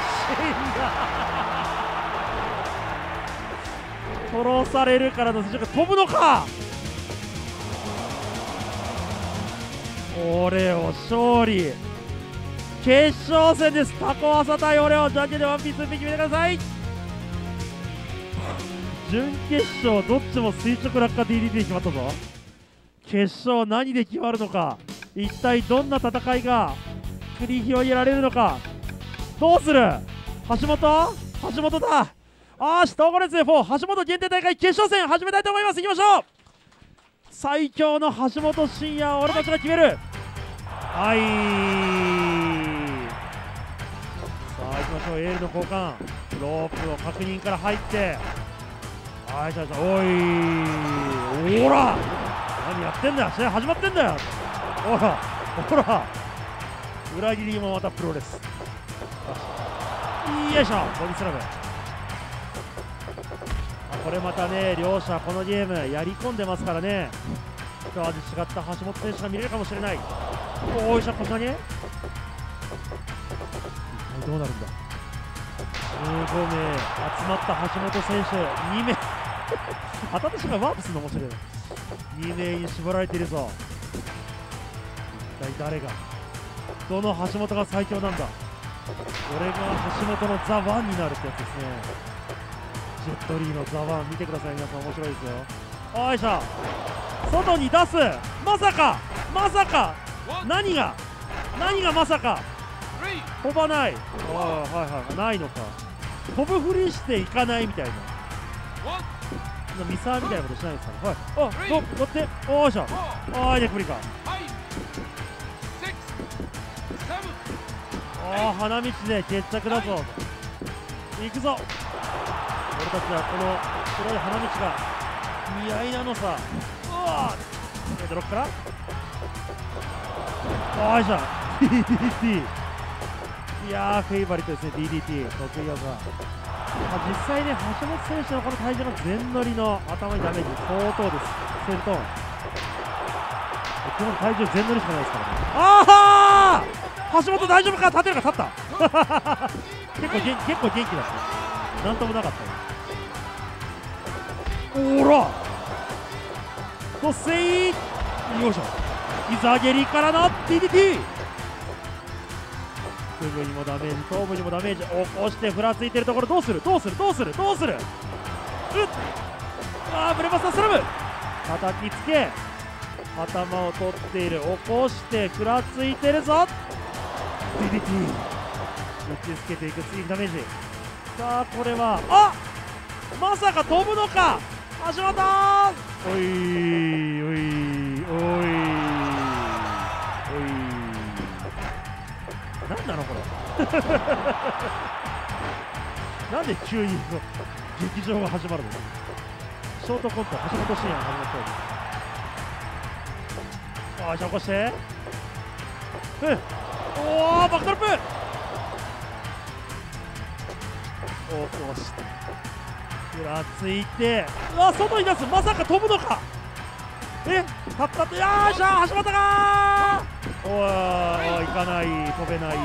死んだ。殺されるからの垂直飛ぶのか。オレオ勝利。決勝戦です。タコワサ対オレオ。じゃんけんでワンピース決めてください。準決勝どっちも垂直落下 DDT で決まったぞ。決勝何で決まるのか。一体どんな戦いが繰り広げられるのか。どうする。橋本だ。東郷列で4橋本限定大会決勝戦始めたいと思います。いきましょう。最強の橋本真也を俺たちが決める。はい、さあ行きましょう。エールの交換、ロープを確認から入って、はい、おい、ほら何やってんだよ。試合始まってんだよ。ほら裏切りもまたプロレス。よいしょ、ボディスラム。これまたね、両者このゲームやり込んでますからね、一味違った橋本選手が見れるかもしれない。おいしょ、こんなに一体どうなるんだ。15名集まった橋本選手2名当たった瞬間ワープするの面白いな。2名に絞られているぞ。一体誰が、どの橋本が最強なんだ。これが橋本のザ・ワンになるってやつですね。ジェットリーのザ・ワン見てください皆さん、面白いですよ。おいしょ、外に出す。まさか何がまさか飛ばない。ないのか。飛ぶふりしていかないみたいな。ミサーみたいなことしないですかね。はい、乗って、おいしょ、おい、ネクブリカ。花道で決着だぞ。行くぞ。俺たちはこの黒い花道が似合いなのさ。ドロップからおいしょDDT。いやー、フェイバリットですね。 DDT 得意技。 実際ね、橋本選手のこの体重の全乗りの頭にダメージ相当です。セルトン基本体重全乗りしかないですからね。ああ、橋本大丈夫か、立てるか、立った結構元気だった。なんともなかったよ。おらとせい、よいしょ、膝蹴りからの DDT。腹部にもダメージ、頭部にもダメージ、起こしてふらついてるところ、どうするうっ、あー、ブレバスタースラム、叩きつけ、頭を取っている、起こしてふらついてるぞ、 DDT 打ちつけていく、次ダメージ。さあこれは、あ、まさか飛ぶのか、橋本、おいおいおいおい、なんなのこれなんで急に劇場が始まるの。ショートコント、橋本真也が始まったよ。ああ、じゃあ起こして、おお、バックトラップ、起こしてふらついて、うわ、外に出す、まさか飛ぶのか、立ったって、よーしゃー、橋本がー、おい、行かない、飛べない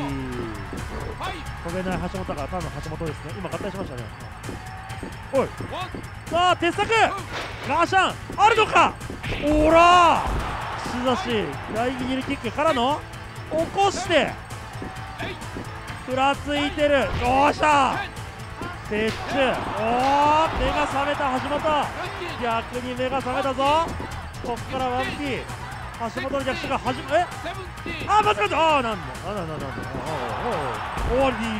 橋本が、ただの橋本ですね。今合体しましたね。おい、さあ鉄柵、ガーシャンあるのか、おらー、串刺し、大握りキックからの起こしてふらついてる、よっしゃー、鉄柱、おー、目が覚めた橋本、逆に目が覚めたぞ。こっからワンピー、橋本の逆襲が始まる、あー、間違えた、あー、なんだ、おー、DDT、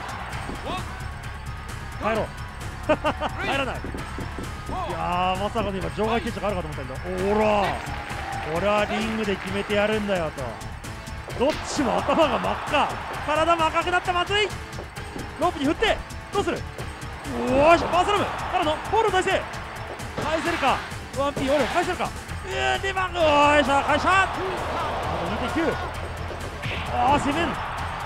帰ろう帰らない、いやー、まさかの今場外決着があるかと思ったけど、おらー、俺はリングで決めてやるんだよと、どっちも頭が真っ赤、体も赤くなった、まずい、ロープに振って、どうする、おーし、バーサラムからのボールの体勢、返せるか、ワンピー、俺返せるか、リバウンド、おいしょ、返した、あと 2.9、あー、攻めん、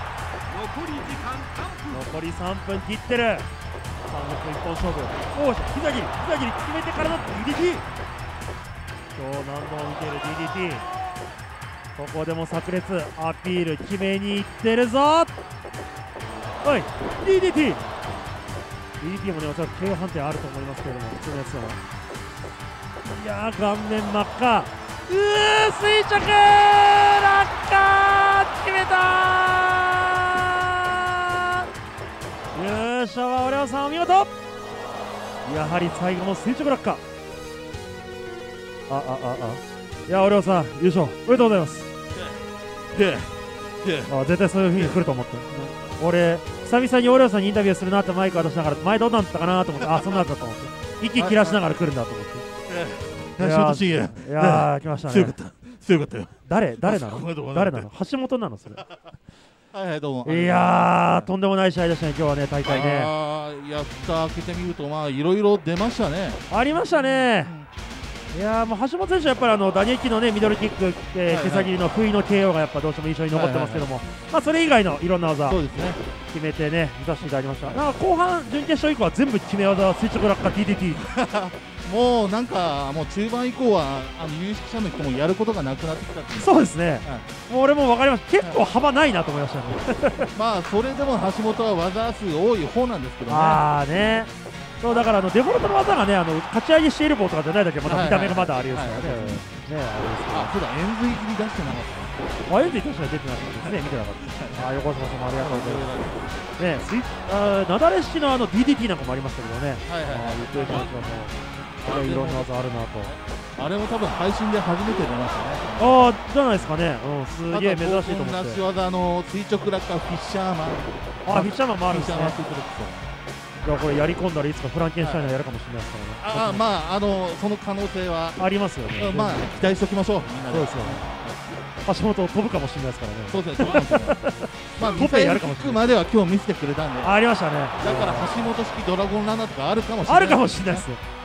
残り3分切ってる、3分一本勝負、おーし、膝切り決めてからの DDT、今日何度も見ている DDT、ここでも炸裂、アピール決めにいってるぞ、おい、DDT もね、おそらく K 判定あると思いますけれども、普通のやつでも、いやー、顔面真っ赤、垂直落下、決めたー、優勝はオレオさん、お見事、やはり最後の垂直落下、いや、オレオさん優勝おめでとうございます。絶対そういう風に来ると思って、俺久々にオレオさんにインタビューするなってマイク渡しながら、前どうなったかなと思って、あ、そんなだったと思って、息切らしながら来るんだと思って、 橋本真也、 いやー、来ましたね、 強かったよ。 誰なの、橋本なのそれ。 はいどうも。 いやー、とんでもない試合でしたね、今日はね、大会ね。 いや、蓋開けてみると、まあいろいろ出ましたね。 ありましたね。いやー、もう橋本選手はやっぱり打撃のね、ミドルキック、手先りの不意の KO がやっぱどうしても印象に残ってますけども、まあそれ以外のいろんな技そうですね、 決めてね、見させていただきました。なんか後半準決勝以降は全部決め技、垂直落下 DDT もうなんかもう中盤以降は有識者の人もやることがなくなってきたっていう。 そうですね、もう俺も分かりました、結構幅ないなと思いましたね。 まあそれでも橋本は技数多い方なんですけどね。 あーね、そうだからデフォルトの技がね、勝ち上げしている棒とかじゃないだけ、また見た目がまだありですからね。 あ、そうだ、円髄切り出してなかった。 あ、円髄としては出てなかったですね、見てなかった。あ、横島さんもありがとうございます。ね、なだれ式のDDT なんかもありましたけどね。言ってる感じはもう、いろんな技あるなと。 あれも多分配信で初めて出ましたね。 ああ、じゃないですかね。すげえ珍しいと思って。 なし技の垂直落下フィッシャーマン。 あ、フィッシャーマンもあるんですね。いや、これやり込んだらいつかフランケンシュタイナーやるかもしれないですからね。 まあその可能性はありますよね。 まあ期待しておきましょう。みんなで。 そうですよね。橋本飛ぶかもしれないですからね。 そうですね。まあミサイルキックまでは今日見せてくれたんで。 ありましたね。 だから橋本式ドラゴンランナーとかあるかもしれない。 あるかもしれないですよ。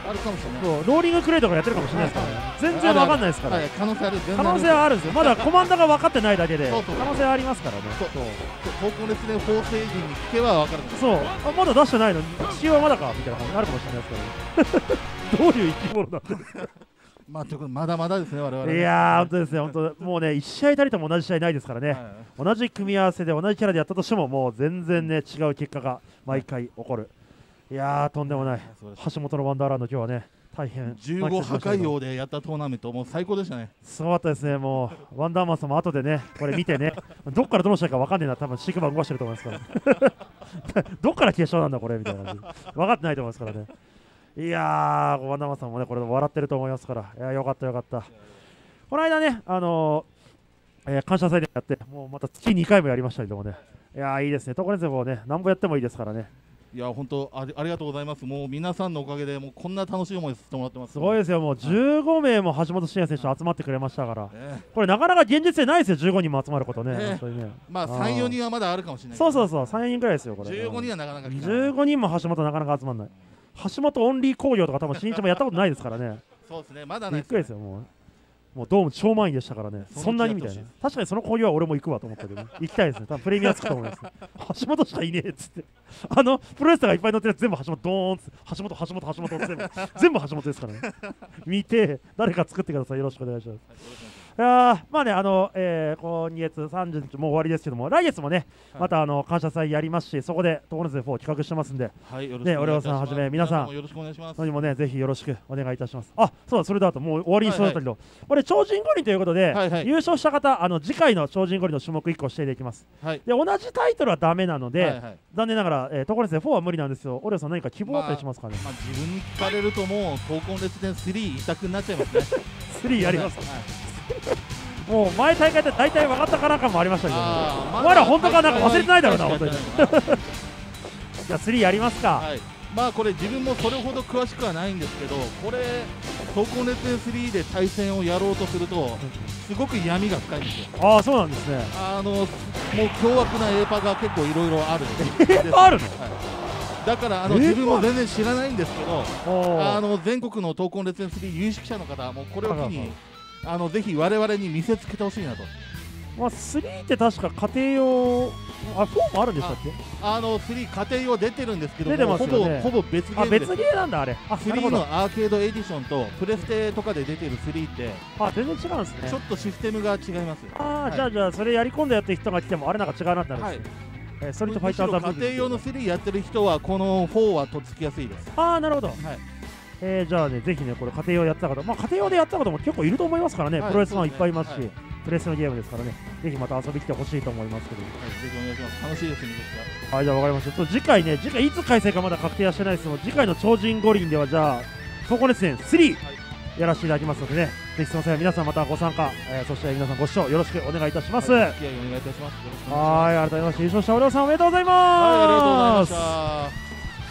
あるかもしれない。 そうローリングクレイとかやってるかもしれないですからね、全然わかんないですから、 可能性ある。 可能性はあるんですよ、まだコマンドが分かってないだけで、 そうそう可能性はありますからね、 高校列伝法制人に聞けば分かるんです。 そうあまだ出してないのに、地球はまだかみたいな感じになるかもしれないですからね、どういう生き物なんだまあということでまだまだですね、我々。 いやー、本当ですね、本当、もうね、1試合たりとも同じ試合ないですからね、同じ組み合わせで同じキャラでやったとしても、もう全然ね、違う結果が毎回起こる。いやー、とんでもない、橋本のワンダーランド、今日はね、大変 15破壊王でやったトーナメント、もう最高でしたね。 すごかったですね、もう、ワンダーマンさんも後でね、これ見てね、どっからどの試合か分かんねえな、多分シークバー動かしてると思いますから、どっから決勝なんだ、これみたいな感じ、分かってないと思いますからね。いやー、ワンダーマンさんもね、これ笑ってると思いますから、いや、よかったよかった。この間ね、感謝祭でやって、もうまた月2回もやりましたけどもね、いやー、いいですね、特にもうね、何ぼやってもいいですからね。 いや本当ありがとうございます。もう皆さんのおかげでもうこんな楽しい思いさせてもらってます。 すごいですよ、もう15名も橋本真也選手集まってくれましたから、これなかなか現実でないですよ、15人も集まることね、本当にね。 まあ3、4人はまだあるかもしれない。 そうそうそう、3、4人ぐらいですよ、これ。 15人はなかなか 15人も橋本なかなか集まらない。橋本オンリー工業とか多分新日もやったことないですからね。 そうですね、まだない。 びっくりですよ、もうドーム超満員でしたからね、そんなにみたいな。確かにその工業は俺も行くわと思ったけど、行きたいですね、多分プレミアつくと思います。橋本しかいねえっつって、プロレスラーがいっぱい乗ってるやつ全部橋本ドーンっつって、橋本全部橋本ですからね。見て、誰か作ってください、よろしくお願いします。いやまあね、今月30日もう終わりですけども、来月もね、また感謝祭やりますし、そこでトーナメント4企画してますんで、ね、オレオさんはじめ皆さん、 よろしくお願いします。 のにもね、ぜひよろしくお願いいたします。あ、そうだ、それだともう終わりにしそうだったけど、これ超人五輪ということで、優勝した方、次回の超人五輪の種目1個指定できます。で、同じタイトルはダメなので、残念ながら、トーナメント4は無理なんですよ。オレオさん何か希望あったりしますかね。 自分に聞かれるともう闘魂列伝3一択になっちゃいますね。 3やります。もう前大会で大体分かったかなんかもありましたけど、お前ら本当かなんか忘れてないだろうな、本当に。じゃあ3やりますか。 まあこれ自分もそれほど詳しくはないんですけど、これ闘魂列伝3で対戦をやろうとするとすごく闇が深いんですよ。 ああ、そうなんですね。 もう凶悪なエーパが結構いろいろあるんです。 エーパあるの？ だから自分も全然知らないんですけど、全国の闘魂列伝3有識者の方もうこれを機にぜひ我々に見せつけてほしいなと。 まあ、3って確か家庭用、4もあるんでしたっけ ？3家庭用出てるんですけども、 出てますよね、 ほぼ別ゲームです。 別ゲーなんだあれ。 3のアーケードエディションとプレステとかで出てる3って全然違うんですね。 ちょっとシステムが違います。 じゃあそれやり込んでやってる人が来てもあれなんか違うなってなるんですね。ストリートファイターズ家庭用の3やってる人はこの4はとっつきやすいです。 なるほど。じゃあね、ぜひね、これ家庭用やった方、家庭用でやった方も結構いると思いますからね、プロレスファンいっぱいいますし、プレスのゲームですからね、ぜひまた遊びに来てほしいと思いますけど、 ぜひお願いします。楽しいですね。 じゃあ分かりました。次回いつ開催かまだ確定はしてないですけど、次回の超人五輪では、じゃあ、闘魂列伝3やらせていただきますのでね、ぜひすみません、皆さんまたご参加、そして皆さんご視聴よろしくお願いいたします。 改めまして優勝したオレオさんおめでとうございます。 ありがとうございました。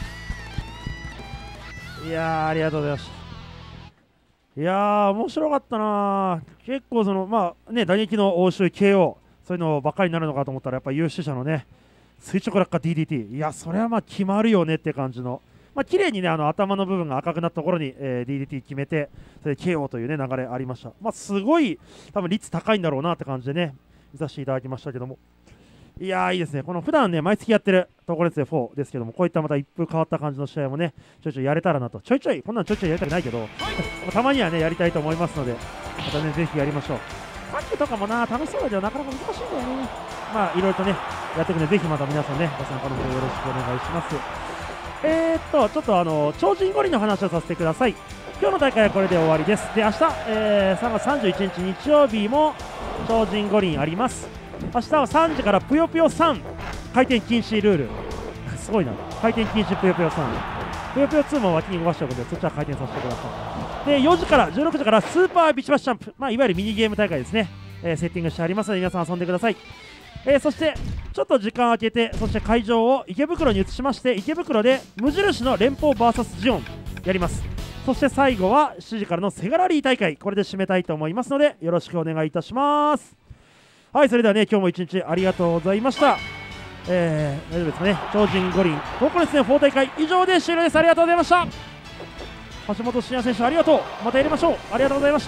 いやありがとうございました。いやー面白かったな。結構打撃の応酬 KO そういうのばっかりになるのかと思ったらやっぱ有識者のね垂直落下 DDT、 いやそれは決まるよねって感じの、綺麗にね頭の部分が赤くなったところに、DDT 決めてそれで KO というね流れありました。すごい多分率高いんだろうなって感じでね見させていただきましたけども、いやーいいですね。この普段ね毎月やってる闘魂列伝4ですけども、こういったまた一風変わった感じの試合もねちょいちょいやれたらなと、こんなのちょいちょいやりたくないけどたまにはねやりたいと思いますので、またねぜひやりましょう。さっきとかもな楽しそうだけどなかなか難しいんだよね。いろいろとねやっていくので、ぜひまた皆さんねご参加の方よろしくお願いします。ちょっと超人五輪の話をさせてください。今日の大会はこれで終わりです。で明日、3月31日日曜日も超人五輪あります。明日は3時からぷよぷよ3回転禁止ルールすごいな、回転禁止ぷよぷよ3、ぷよぷよ2も脇に動かしておくのでそっちは回転させてください。で4時から16時からスーパービチバシジャンプ、いわゆるミニゲーム大会ですね、セッティングしてありますので皆さん遊んでください。そしてちょっと時間を空けて、そして会場を池袋に移しまして、池袋で無印の連邦 VS ジオンやります。そして最後は7時からのセガラリー大会、これで締めたいと思いますのでよろしくお願いいたします。はい、それではね今日も一日ありがとうございました。大丈夫ですかね。超人五輪闘魂列伝4大会以上で終了です。ありがとうございました。 橋本真也選手ありがとう。またやりましょう。ありがとうございました。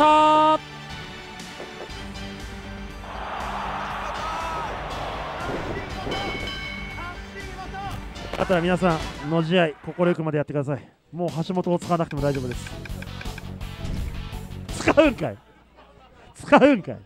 だったら皆さんの試合心よくまでやってください。もう橋本を使わなくても大丈夫です。使うんかい、使うんかい。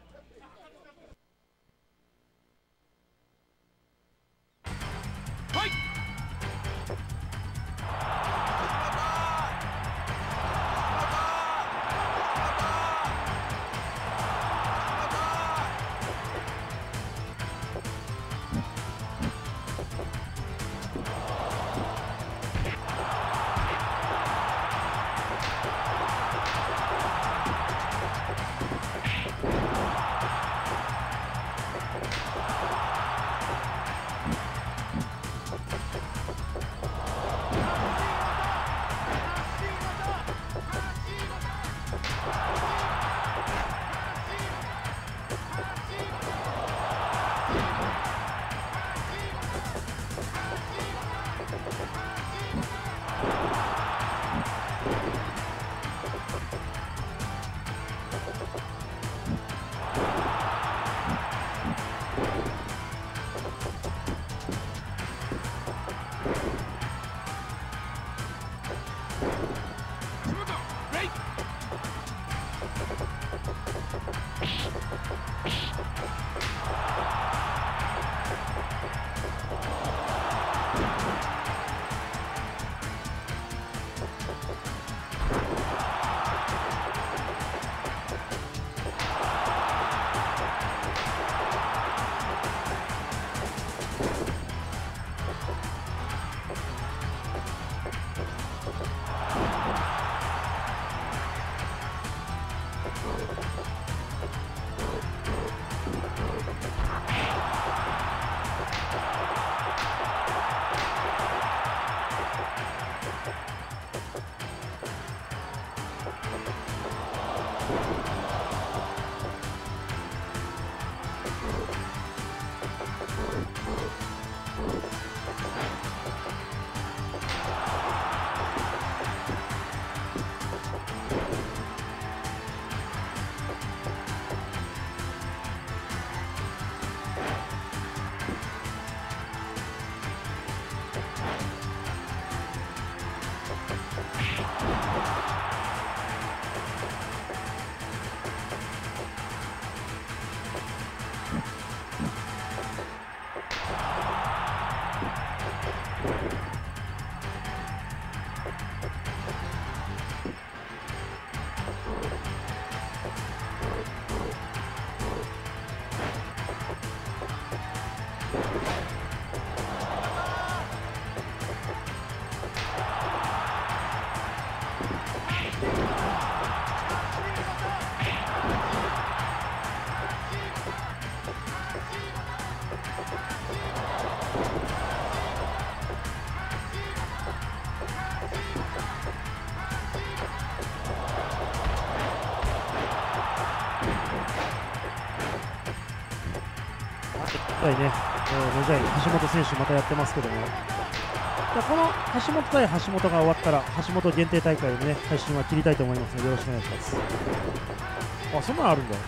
対ね、メジャー橋本選手またやってますけども、この橋本対橋本が終わったら橋本限定大会でね配信は切りたいと思いますのでよろしくお願いします。あ、そんなのあるんだ。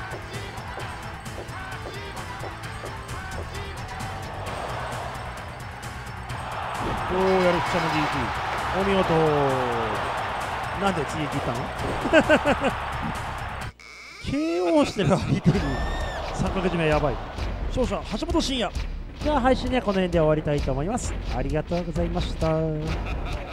おー、やるくちゃの GT お見事。なんで次切ったのKO してる相手に三角締めやばい。勝者橋本真也。じゃあ配信ねこの辺で終わりたいと思います。ありがとうございました。